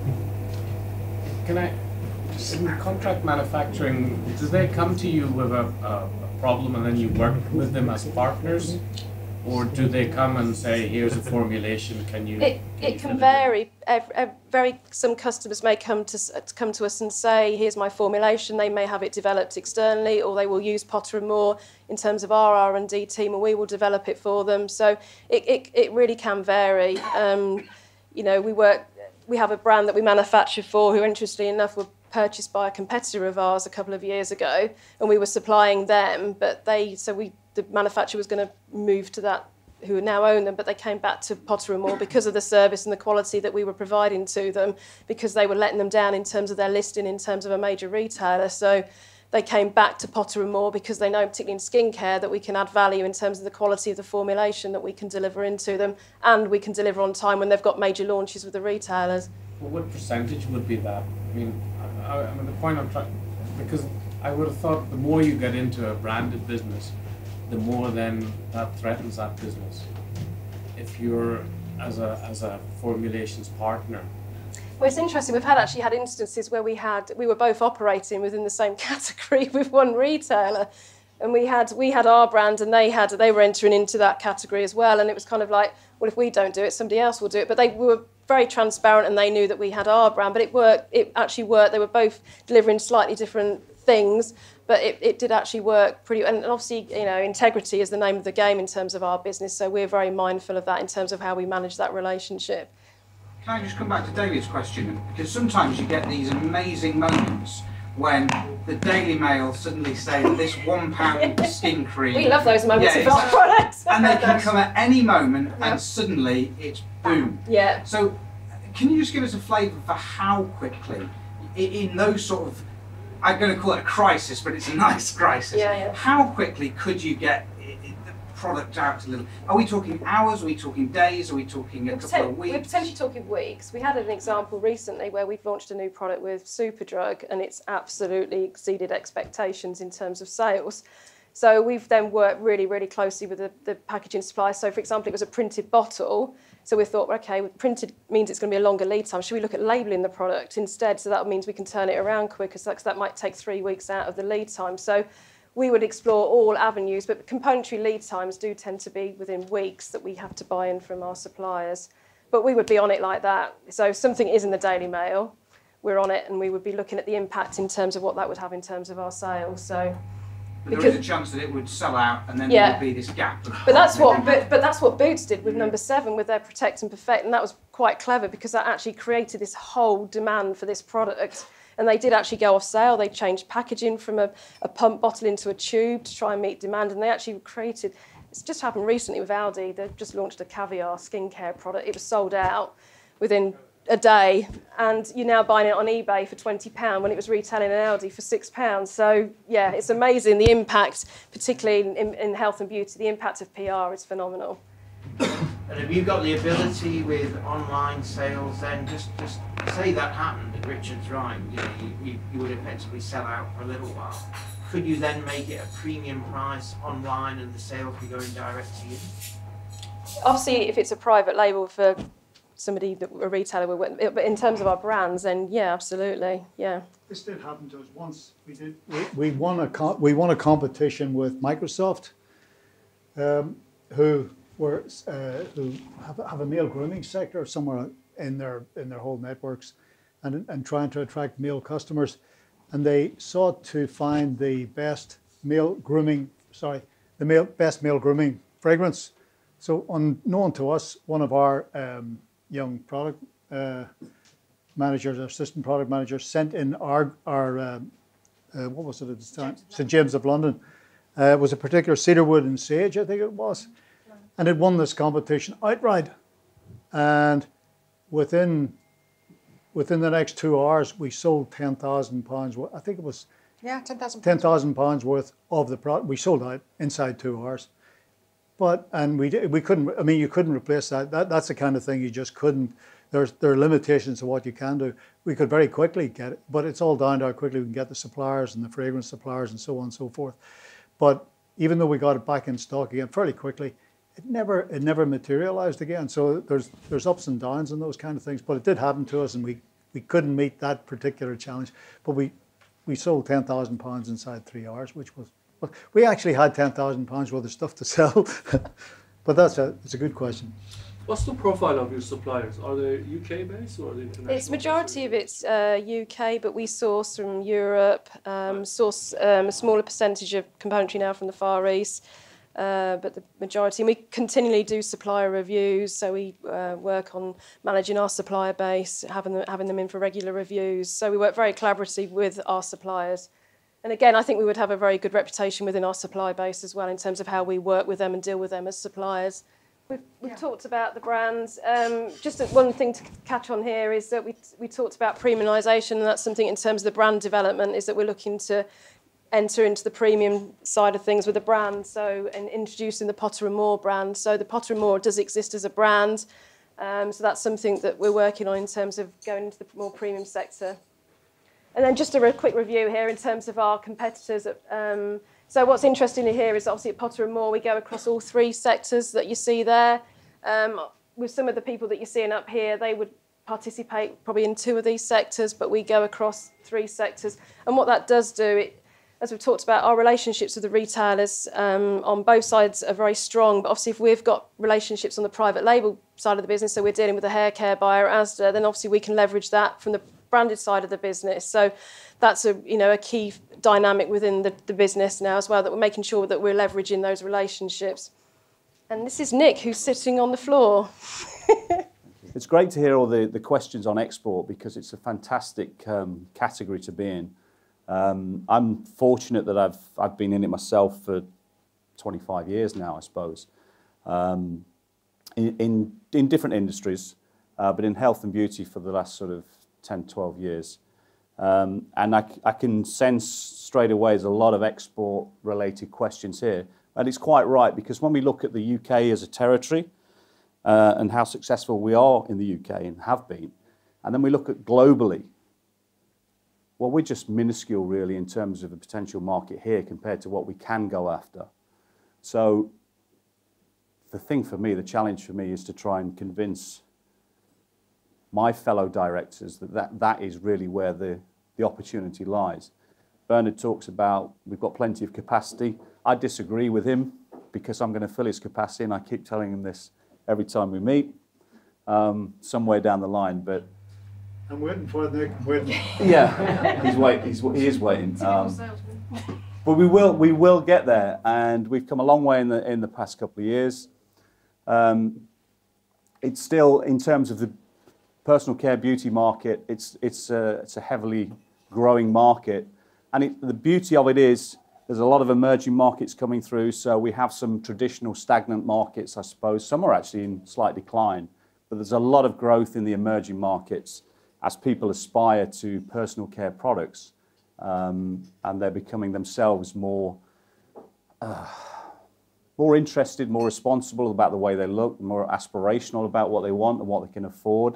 Can I, in contract manufacturing, do they come to you with a problem and then you work with them as partners? Or do they come and say, here's a formulation, can you... It can vary. Some customers may come to us and say, here's my formulation. They may have it developed externally, or they will use Potter & Moore in terms of our R&D team, and we will develop it for them. So it really can vary. We have a brand that we manufacture for who, interestingly enough, were purchased by a competitor of ours a couple of years ago, and we were supplying them, but the manufacturer was going to move to that, who now own them, but they came back to Potter & Moore because of the service and the quality that we were providing to them, because they were letting them down in terms of their listing in terms of a major retailer. So they came back to Potter & More because they know, particularly in skincare, that we can add value in terms of the quality of the formulation that we can deliver into them, and we can deliver on time when they've got major launches with the retailers. Well, what percentage would be that? I mean, the point I'm trying, because I would have thought the more you get into a branded business, the more then that threatens that business. If you're as a formulations partner. Well, it's interesting. We've actually had instances where we were both operating within the same category with one retailer, and we had our brand, and they were entering into that category as well. And it was kind of like, well, if we don't do it, somebody else will do it. But we were very transparent, and they knew that we had our brand. But it worked. It actually worked. They were both delivering slightly different things, but it did actually work pretty. And obviously, you know, integrity is the name of the game in terms of our business. So we're very mindful of that in terms of how we manage that relationship. Can I just come back to David's question? Because sometimes you get these amazing moments when the Daily Mail suddenly say that this £1 skin cream... We love those moments yeah, of our products. And they can come at any moment and suddenly it's boom. Yeah. So can you just give us a flavour for how quickly, in those sort of, I'm going to call it a crisis, but it's a nice crisis, how quickly could you get product out to little? Are we talking hours? Are we talking days? Are we talking a couple of weeks? We're potentially talking weeks. We had an example recently where we've launched a new product with Superdrug, and it's absolutely exceeded expectations in terms of sales. So we've then worked really, really closely with the packaging supplier. So, for example, it was a printed bottle. So we thought, okay, printed means it's going to be a longer lead time. Should we look at labelling the product instead? So that means we can turn it around quicker. So that might take 3 weeks out of the lead time. So we would explore all avenues, but componentry lead times do tend to be within weeks that we have to buy in from our suppliers. But we would be on it like that. So if something is in the Daily Mail, we're on it, and we would be looking at the impact in terms of what that would have in terms of our sales. So, but there is a chance that it would sell out, and then there would be this gap. But that's what Boots did with number 7 with their Protect and Perfect, and that was quite clever because that actually created this whole demand for this product. And they did actually go off sale. They changed packaging from a pump bottle into a tube to try and meet demand. And they actually created, it's just happened recently with Aldi. They've just launched a caviar skincare product. It was sold out within a day. And you're now buying it on eBay for £20 when it was retailing in Aldi for £6. So, yeah, it's amazing. The impact, particularly in health and beauty, the impact of PR is phenomenal. And have you got the ability with online sales then, just say that happened and Richard's right, you would effectively sell out for a little while. Could you then make it a premium price online and the sale can go in direct to you? Obviously, if it's a private label for somebody, a retailer, but in terms of our brands, then yeah, absolutely, yeah. This did happen to us once. We won a competition with Microsoft, who have a male grooming sector somewhere in their whole networks, and trying to attract male customers, and they sought to find the best male grooming fragrance. So unknown to us, one of our young product managers, our assistant product managers, sent in our what was it at the time? St James of London. It was a particular cedarwood and sage, I think it was. And it won this competition outright. And within the next 2 hours, we sold £10,000 worth. I think it was £10,000 worth of the product. We sold out inside 2 hours. We couldn't. I mean, you couldn't replace that. That's the kind of thing you just couldn't. There are limitations to what you can do. We could very quickly get it, but it's all down to how quickly we can get the suppliers and the fragrance suppliers and so on and so forth. But even though we got it back in stock again fairly quickly, it never materialized again. So there's ups and downs and those kind of things. But it did happen to us, and we couldn't meet that particular challenge. But we sold £10,000 inside 3 hours, which was, we actually had £10,000 worth of stuff to sell. But it's a good question. What's the profile of your suppliers? Are they UK based or are they international? It's majority of it's UK, but we source from Europe, source a smaller percentage of componentry now from the Far East. But the majority, and we continually do supplier reviews, so we work on managing our supplier base, having them in for regular reviews. So we work very collaboratively with our suppliers. And again, I think we would have a very good reputation within our supply base as well in terms of how we work with them and deal with them as suppliers. We've talked about the brands. Just one thing to catch on here is that we talked about premiumisation, and that's something in terms of the brand development, is that we're looking to enter into the premium side of things with a brand, and introducing the Potter & More brand. So the Potter & More does exist as a brand, so that's something that we're working on in terms of going into the more premium sector. And then just a quick review here in terms of our competitors. So what's interesting here is obviously at Potter & More we go across all 3 sectors that you see there. With some of the people that you're seeing up here, they would participate probably in 2 of these sectors, but we go across 3 sectors. And what that does do, as we've talked about, our relationships with the retailers on both sides are very strong. But obviously, if we've got relationships on the private label side of the business, so we're dealing with a hair care buyer at Asda, then obviously we can leverage that from the branded side of the business. So that's a key dynamic within the business now as well, that we're making sure that we're leveraging those relationships. And this is Nick, who's sitting on the floor. It's great to hear all the questions on export, because it's a fantastic category to be in. I'm fortunate that I've been in it myself for 25 years now, I suppose, in different industries, but in health and beauty for the last sort of 10, 12 years. And I can sense straight away there's a lot of export-related questions here. And it's quite right, because when we look at the UK as a territory and how successful we are in the UK and have been, and then we look at globally, well, we're just minuscule, really, in terms of the potential market here compared to what we can go after. So the thing for me, the challenge for me, is to try and convince my fellow directors that is really where the opportunity lies. Bernard talks about we've got plenty of capacity. I disagree with him, because I'm going to fill his capacity, and I keep telling him this every time we meet, somewhere down the line. But I'm waiting for it, Nick. I'm waiting. Yeah, he is waiting. But we will get there, and we've come a long way in the past couple of years. It's still, in terms of the personal care beauty market, it's a heavily growing market, and the beauty of it is there's a lot of emerging markets coming through. So we have some traditional stagnant markets, I suppose. Some are actually in slight decline, but there's a lot of growth in the emerging markets as people aspire to personal care products, and they're becoming themselves more interested, more responsible about the way they look, more aspirational about what they want and what they can afford.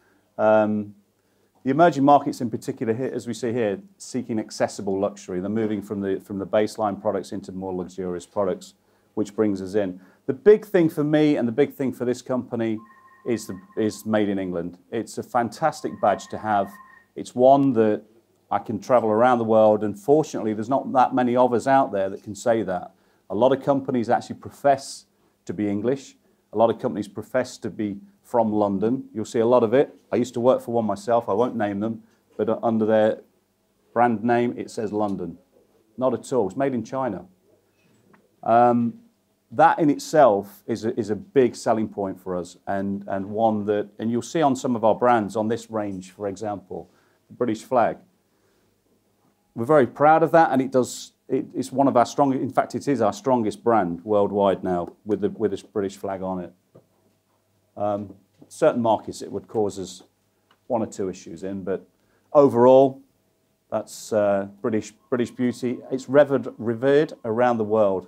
The emerging markets in particular, here, as we see here, seeking accessible luxury. They're moving from the baseline products into more luxurious products, which brings us in. The big thing for me and the big thing for this company is Made in England. It's a fantastic badge to have. It's one that I can travel around the world, and fortunately there's not that many of us out there that can say that. A lot of companies actually profess to be English. A lot of companies profess to be from London. You'll see a lot of it. I used to work for one myself. I won't name them, but under their brand name it says London. Not at all. It's made in China. That in itself is a big selling point for us, and one that, and you'll see on some of our brands on this range, for example, the British flag. We're very proud of that, and it's one of our strongest, in fact it is our strongest brand worldwide now, with this British flag on it. Certain markets it would cause us 1 or 2 issues in, but overall that's British beauty. It's revered around the world.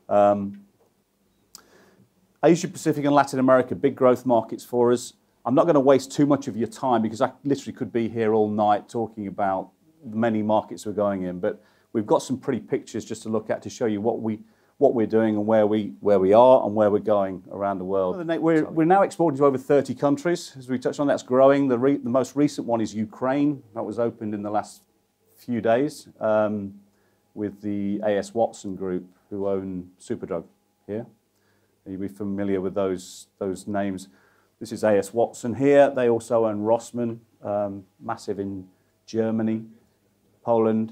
Asia Pacific and Latin America, big growth markets for us. I'm not going to waste too much of your time, because I literally could be here all night talking about the many markets we're going in, but we've got some pretty pictures just to look at to show you what we're doing and where we are and where we're going around the world. We're now exporting to over 30 countries, as we touched on. That's growing. The most recent one is Ukraine. That was opened in the last few days with the A.S. Watson Group, who own Superdrug here. You'll be familiar with those names. This is A.S. Watson here. They also own Rossmann, massive in Germany, Poland.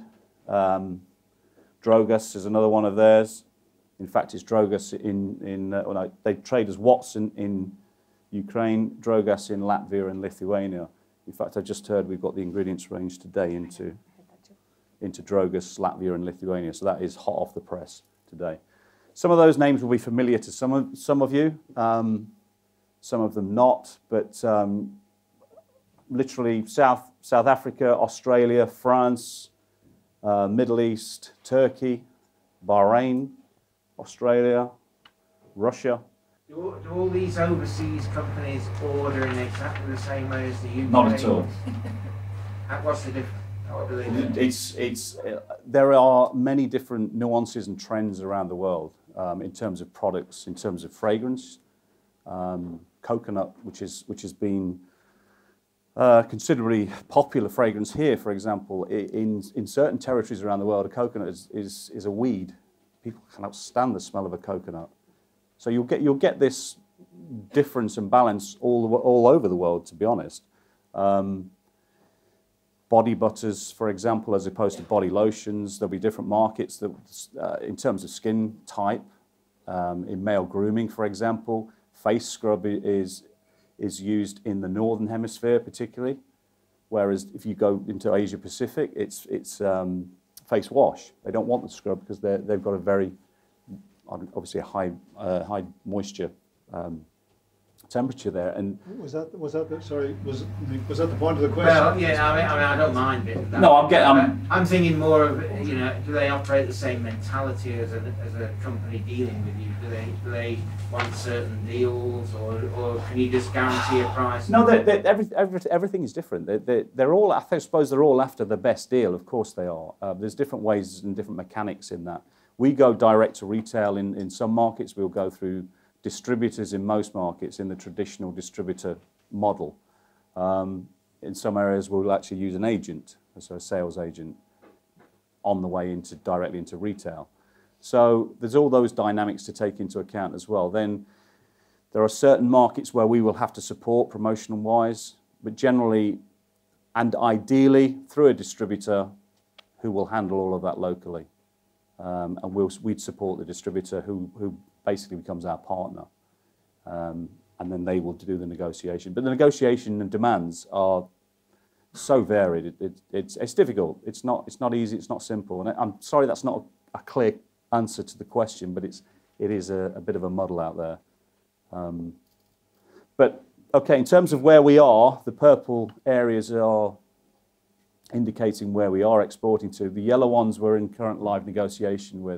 Drogas is another one of theirs. In fact, it's Drogas they trade as Watson in Ukraine, Drogas in Latvia and Lithuania. In fact, I just heard we've got the ingredients range today into Drogas, Latvia and Lithuania. So that is hot off the press today. Some of those names will be familiar to some of you, some of them not, but literally South Africa, Australia, France, Middle East, Turkey, Bahrain, Australia, Russia. Do all these overseas companies order in exactly the same way as the UK? Not at all. What's the difference? What do they do? There are many different nuances and trends around the world in terms of products, in terms of fragrance. Coconut, which has been considerably popular fragrance here, for example, in certain territories around the world, a coconut is a weed. People cannot stand the smell of a coconut. So you'll get this difference and balance all over the world, to be honest. Body butters, for example, as opposed to body lotions, there'll be different markets that, in terms of skin type. In male grooming, for example, face scrub is used in the northern hemisphere particularly, whereas if you go into Asia Pacific, it's face wash. They don't want the scrub because they've got a very obviously a high moisture temperature there. And was that the point of the question? Well, yeah, I mean, I don't mind it. No, I'm thinking more of, do they operate the same mentality as a company dealing with you? Do they want certain deals, or can you just guarantee a price? No, everything is different. They're all, I suppose, they're all after the best deal. Of course they are. There's different ways and different mechanics in that. We go direct to retail in some markets. We'll go through distributors in most markets in the traditional distributor model. In some areas, we'll actually use an agent, so a sales agent, on the way directly into retail. So there's all those dynamics to take into account as well. Then there are certain markets where we will have to support promotional-wise, but generally and ideally through a distributor who will handle all of that locally. And we'd support the distributor who basically becomes our partner. And then they will do the negotiation. But the negotiation and demands are so varied. It's difficult. It's not easy. It's not simple. And I'm sorry that's not a clear answer to the question, but it is a bit of a muddle out there. But okay, in terms of where we are, the purple areas are indicating where we are exporting to. The yellow ones we're in current live negotiation with.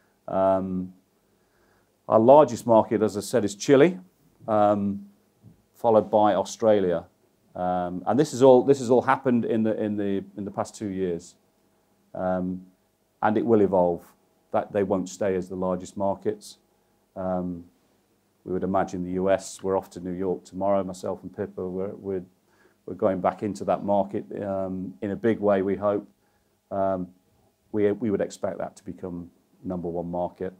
Our largest market, as I said, is Chile, followed by Australia, and this has all happened in the past 2 years, and it will evolve. That they won't stay as the largest markets. We would imagine the US. We're off to New York tomorrow. Myself and Pippa, we're going back into that market in a big way. We hope. We would expect that to become #1 market.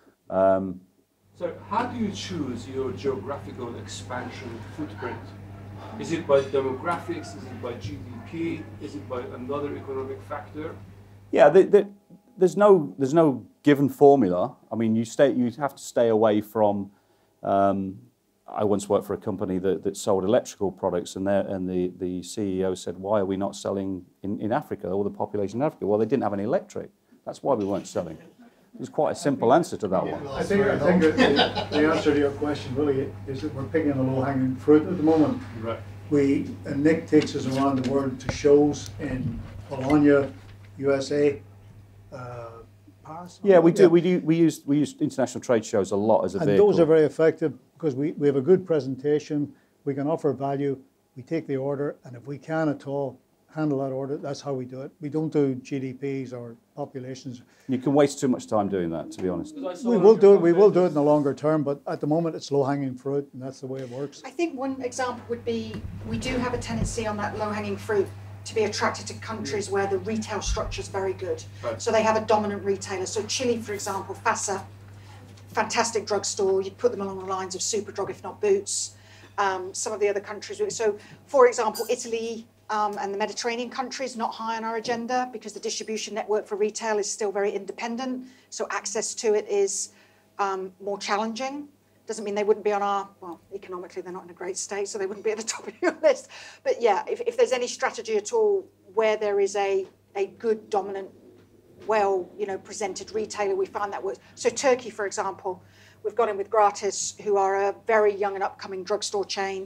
So how do you choose your geographical expansion footprint? Is it by demographics? Is it by GDP? Is it by another economic factor? Yeah, there's no given formula. I mean, you have to stay away from. I once worked for a company that sold electrical products, and the CEO said, "Why are we not selling in Africa? All the population in Africa." Well, they didn't have any electric. That's why we weren't selling. There's quite a simple answer to that one. I think the answer to your question really is that we're picking the low-hanging fruit at the moment. Right. Nick takes us around the world to shows in Bologna, USA, Paris. Yeah, we do. We use international trade shows a lot as a vehicle. And those are very effective because we have a good presentation. We can offer value. We take the order, and if we can at all handle that order, that's how we do it. We don't do GDPs or populations. You can waste too much time doing that, to be honest. We will do it in the longer term, but at the moment it's low-hanging fruit, and that's the way it works. I think one example would be we do have a tendency on that low-hanging fruit to be attracted to countries where the retail structure is very good. Right. So they have a dominant retailer. So Chile, for example, FASA, fantastic drugstore. You'd put them along the lines of Superdrug, if not Boots. Some of the other countries. So, for example, Italy and the Mediterranean countries, not high on our agenda because the distribution network for retail is still very independent. So access to it is more challenging. Doesn't mean they wouldn't be on our, well, economically they're not in a great state, so they wouldn't be at the top of your list. But yeah, if there's any strategy at all where there is a good, dominant, well, presented retailer, we find that works. So Turkey, for example, we've got in with Gratis, who are a very young and upcoming drugstore chain.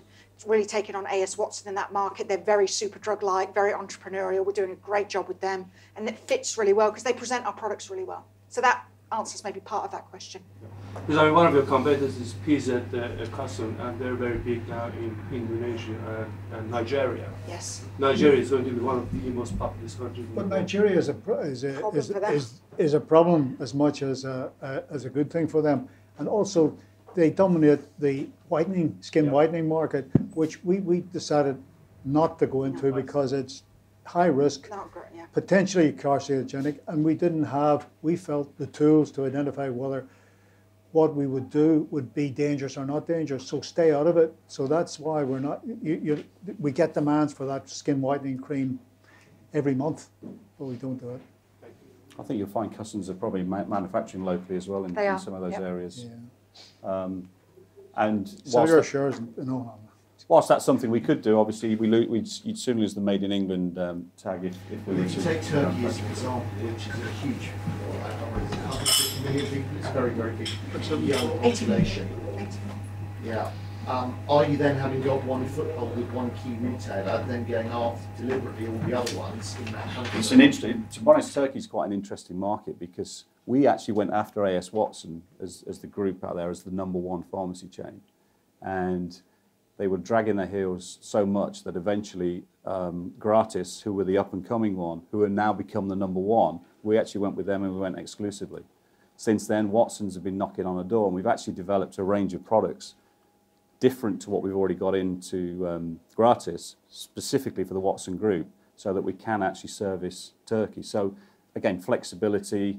really taken on A.S. Watson in that market. They're very super drug-like, very entrepreneurial. We're doing a great job with them, and it fits really well because they present our products really well. So that answers maybe part of that question. Because I mean, one of your competitors is PZ Custom, and they're very big now in Indonesia and Nigeria. Yes. Nigeria is going to be one of the most populous countries. But Nigeria is a problem as much as a good thing for them, and also they dominate the skin whitening market, which we decided not to go into because it's high risk, potentially carcinogenic, and we felt the tools to identify whether what we would do would be dangerous or not dangerous, so stay out of it. So that's why we're not, we get demands for that skin whitening cream every month, but we don't do it. I think you'll find customers are probably manufacturing locally as well in some of those areas. Yeah. And cellular shares, no. Whilst that's something we could do, obviously you'd soon lose the Made in England tag if we were to. If you take Turkey as an example, which is a huge, 150 million people, it's very, very big. It's a young population. Yeah. Are you then having got one foothold with one key retailer, then going after deliberately all the other ones in that country? It's an interesting, to be honest, Turkey's quite an interesting market because we actually went after A.S. Watson as the group out there as the #1 pharmacy chain. And they were dragging their heels so much that eventually Gratis, who were the up-and-coming one, who have now become the #1, we actually went with them and we went exclusively. Since then, Watsons have been knocking on the door, and we've actually developed a range of products different to what we've already got into Gratis, specifically for the Watson group, so that we can actually service Turkey. So, again, flexibility,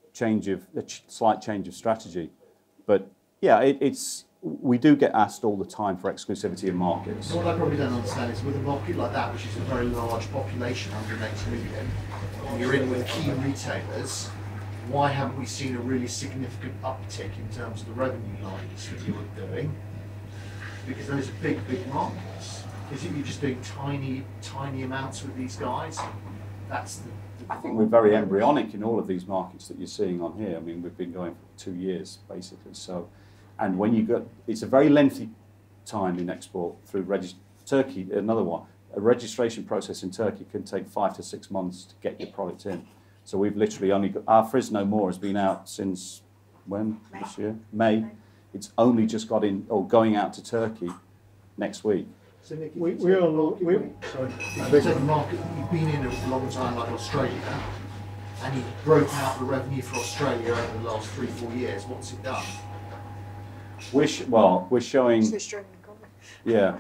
slight change of strategy. But, yeah, we do get asked all the time for exclusivity in markets. So what I probably don't understand is with a market like that, which is a very large population, 180 million, and you're in with key retailers, why haven't we seen a really significant uptick in terms of the revenue lines that you're doing? Because those are big, big markets. Is it you're just doing tiny, tiny amounts with these guys? That's I think we're very embryonic in all of these markets that you're seeing on here. I mean, we've been going for 2 years, basically. So. And when you go, it's a very lengthy time in export through Turkey. Another one, a registration process in Turkey can take 5 to 6 months to get your product in. So we've literally only got, our Frizz No More has been out since when this year? May. It's only just got in or going out to Turkey next week. So Nick, sorry, there's a market you've been in a long time, like Australia, and you've broken out the revenue for Australia over the last 3-4 years. What's it done? We're showing. Yeah,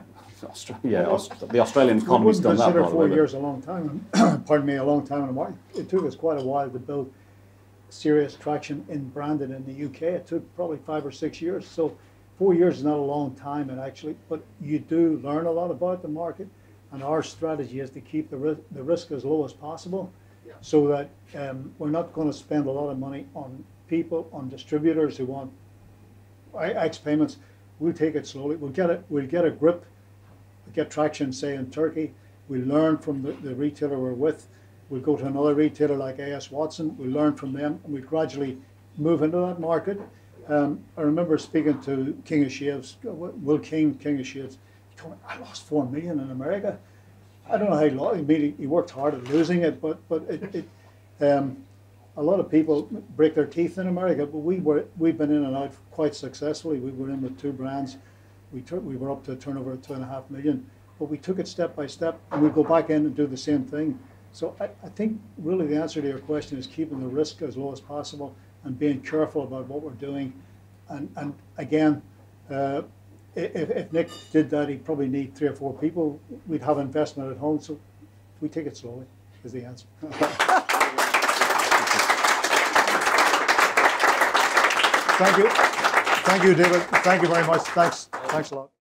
the Australian economy's done that. We wouldn't consider 4 years a long time. Pardon me, a long time in the market. It took us quite a while to build serious traction in branded in the UK. It took probably 5 or 6 years. So 4 years is not a long time, but you do learn a lot about the market. And our strategy is to keep the risk as low as possible, so that we're not going to spend a lot of money on people, on distributors who want X payments. We'll take it slowly. We'll get a grip. We'll get traction, say in Turkey. We'll learn from the retailer we're with. We'll go to another retailer like A.S. Watson. We'll learn from them, and we gradually move into that market. I remember speaking to King of Shaves, Will King of Shaves. He told me, I lost 4 million in America. I don't know how he lost it. He worked hard at losing it, but a lot of people break their teeth in America, but we've been in and out quite successfully. We were in with 2 brands. We were up to a turnover of 2.5 million, but we took it step by step, and we go back in and do the same thing. So I think really the answer to your question is keeping the risk as low as possible and being careful about what we're doing. And again, if Nick did that, he'd probably need 3 or 4 people. We'd have investment at home, so we take it slowly is the answer. Thank you, David. Thank you very much. Thanks a lot.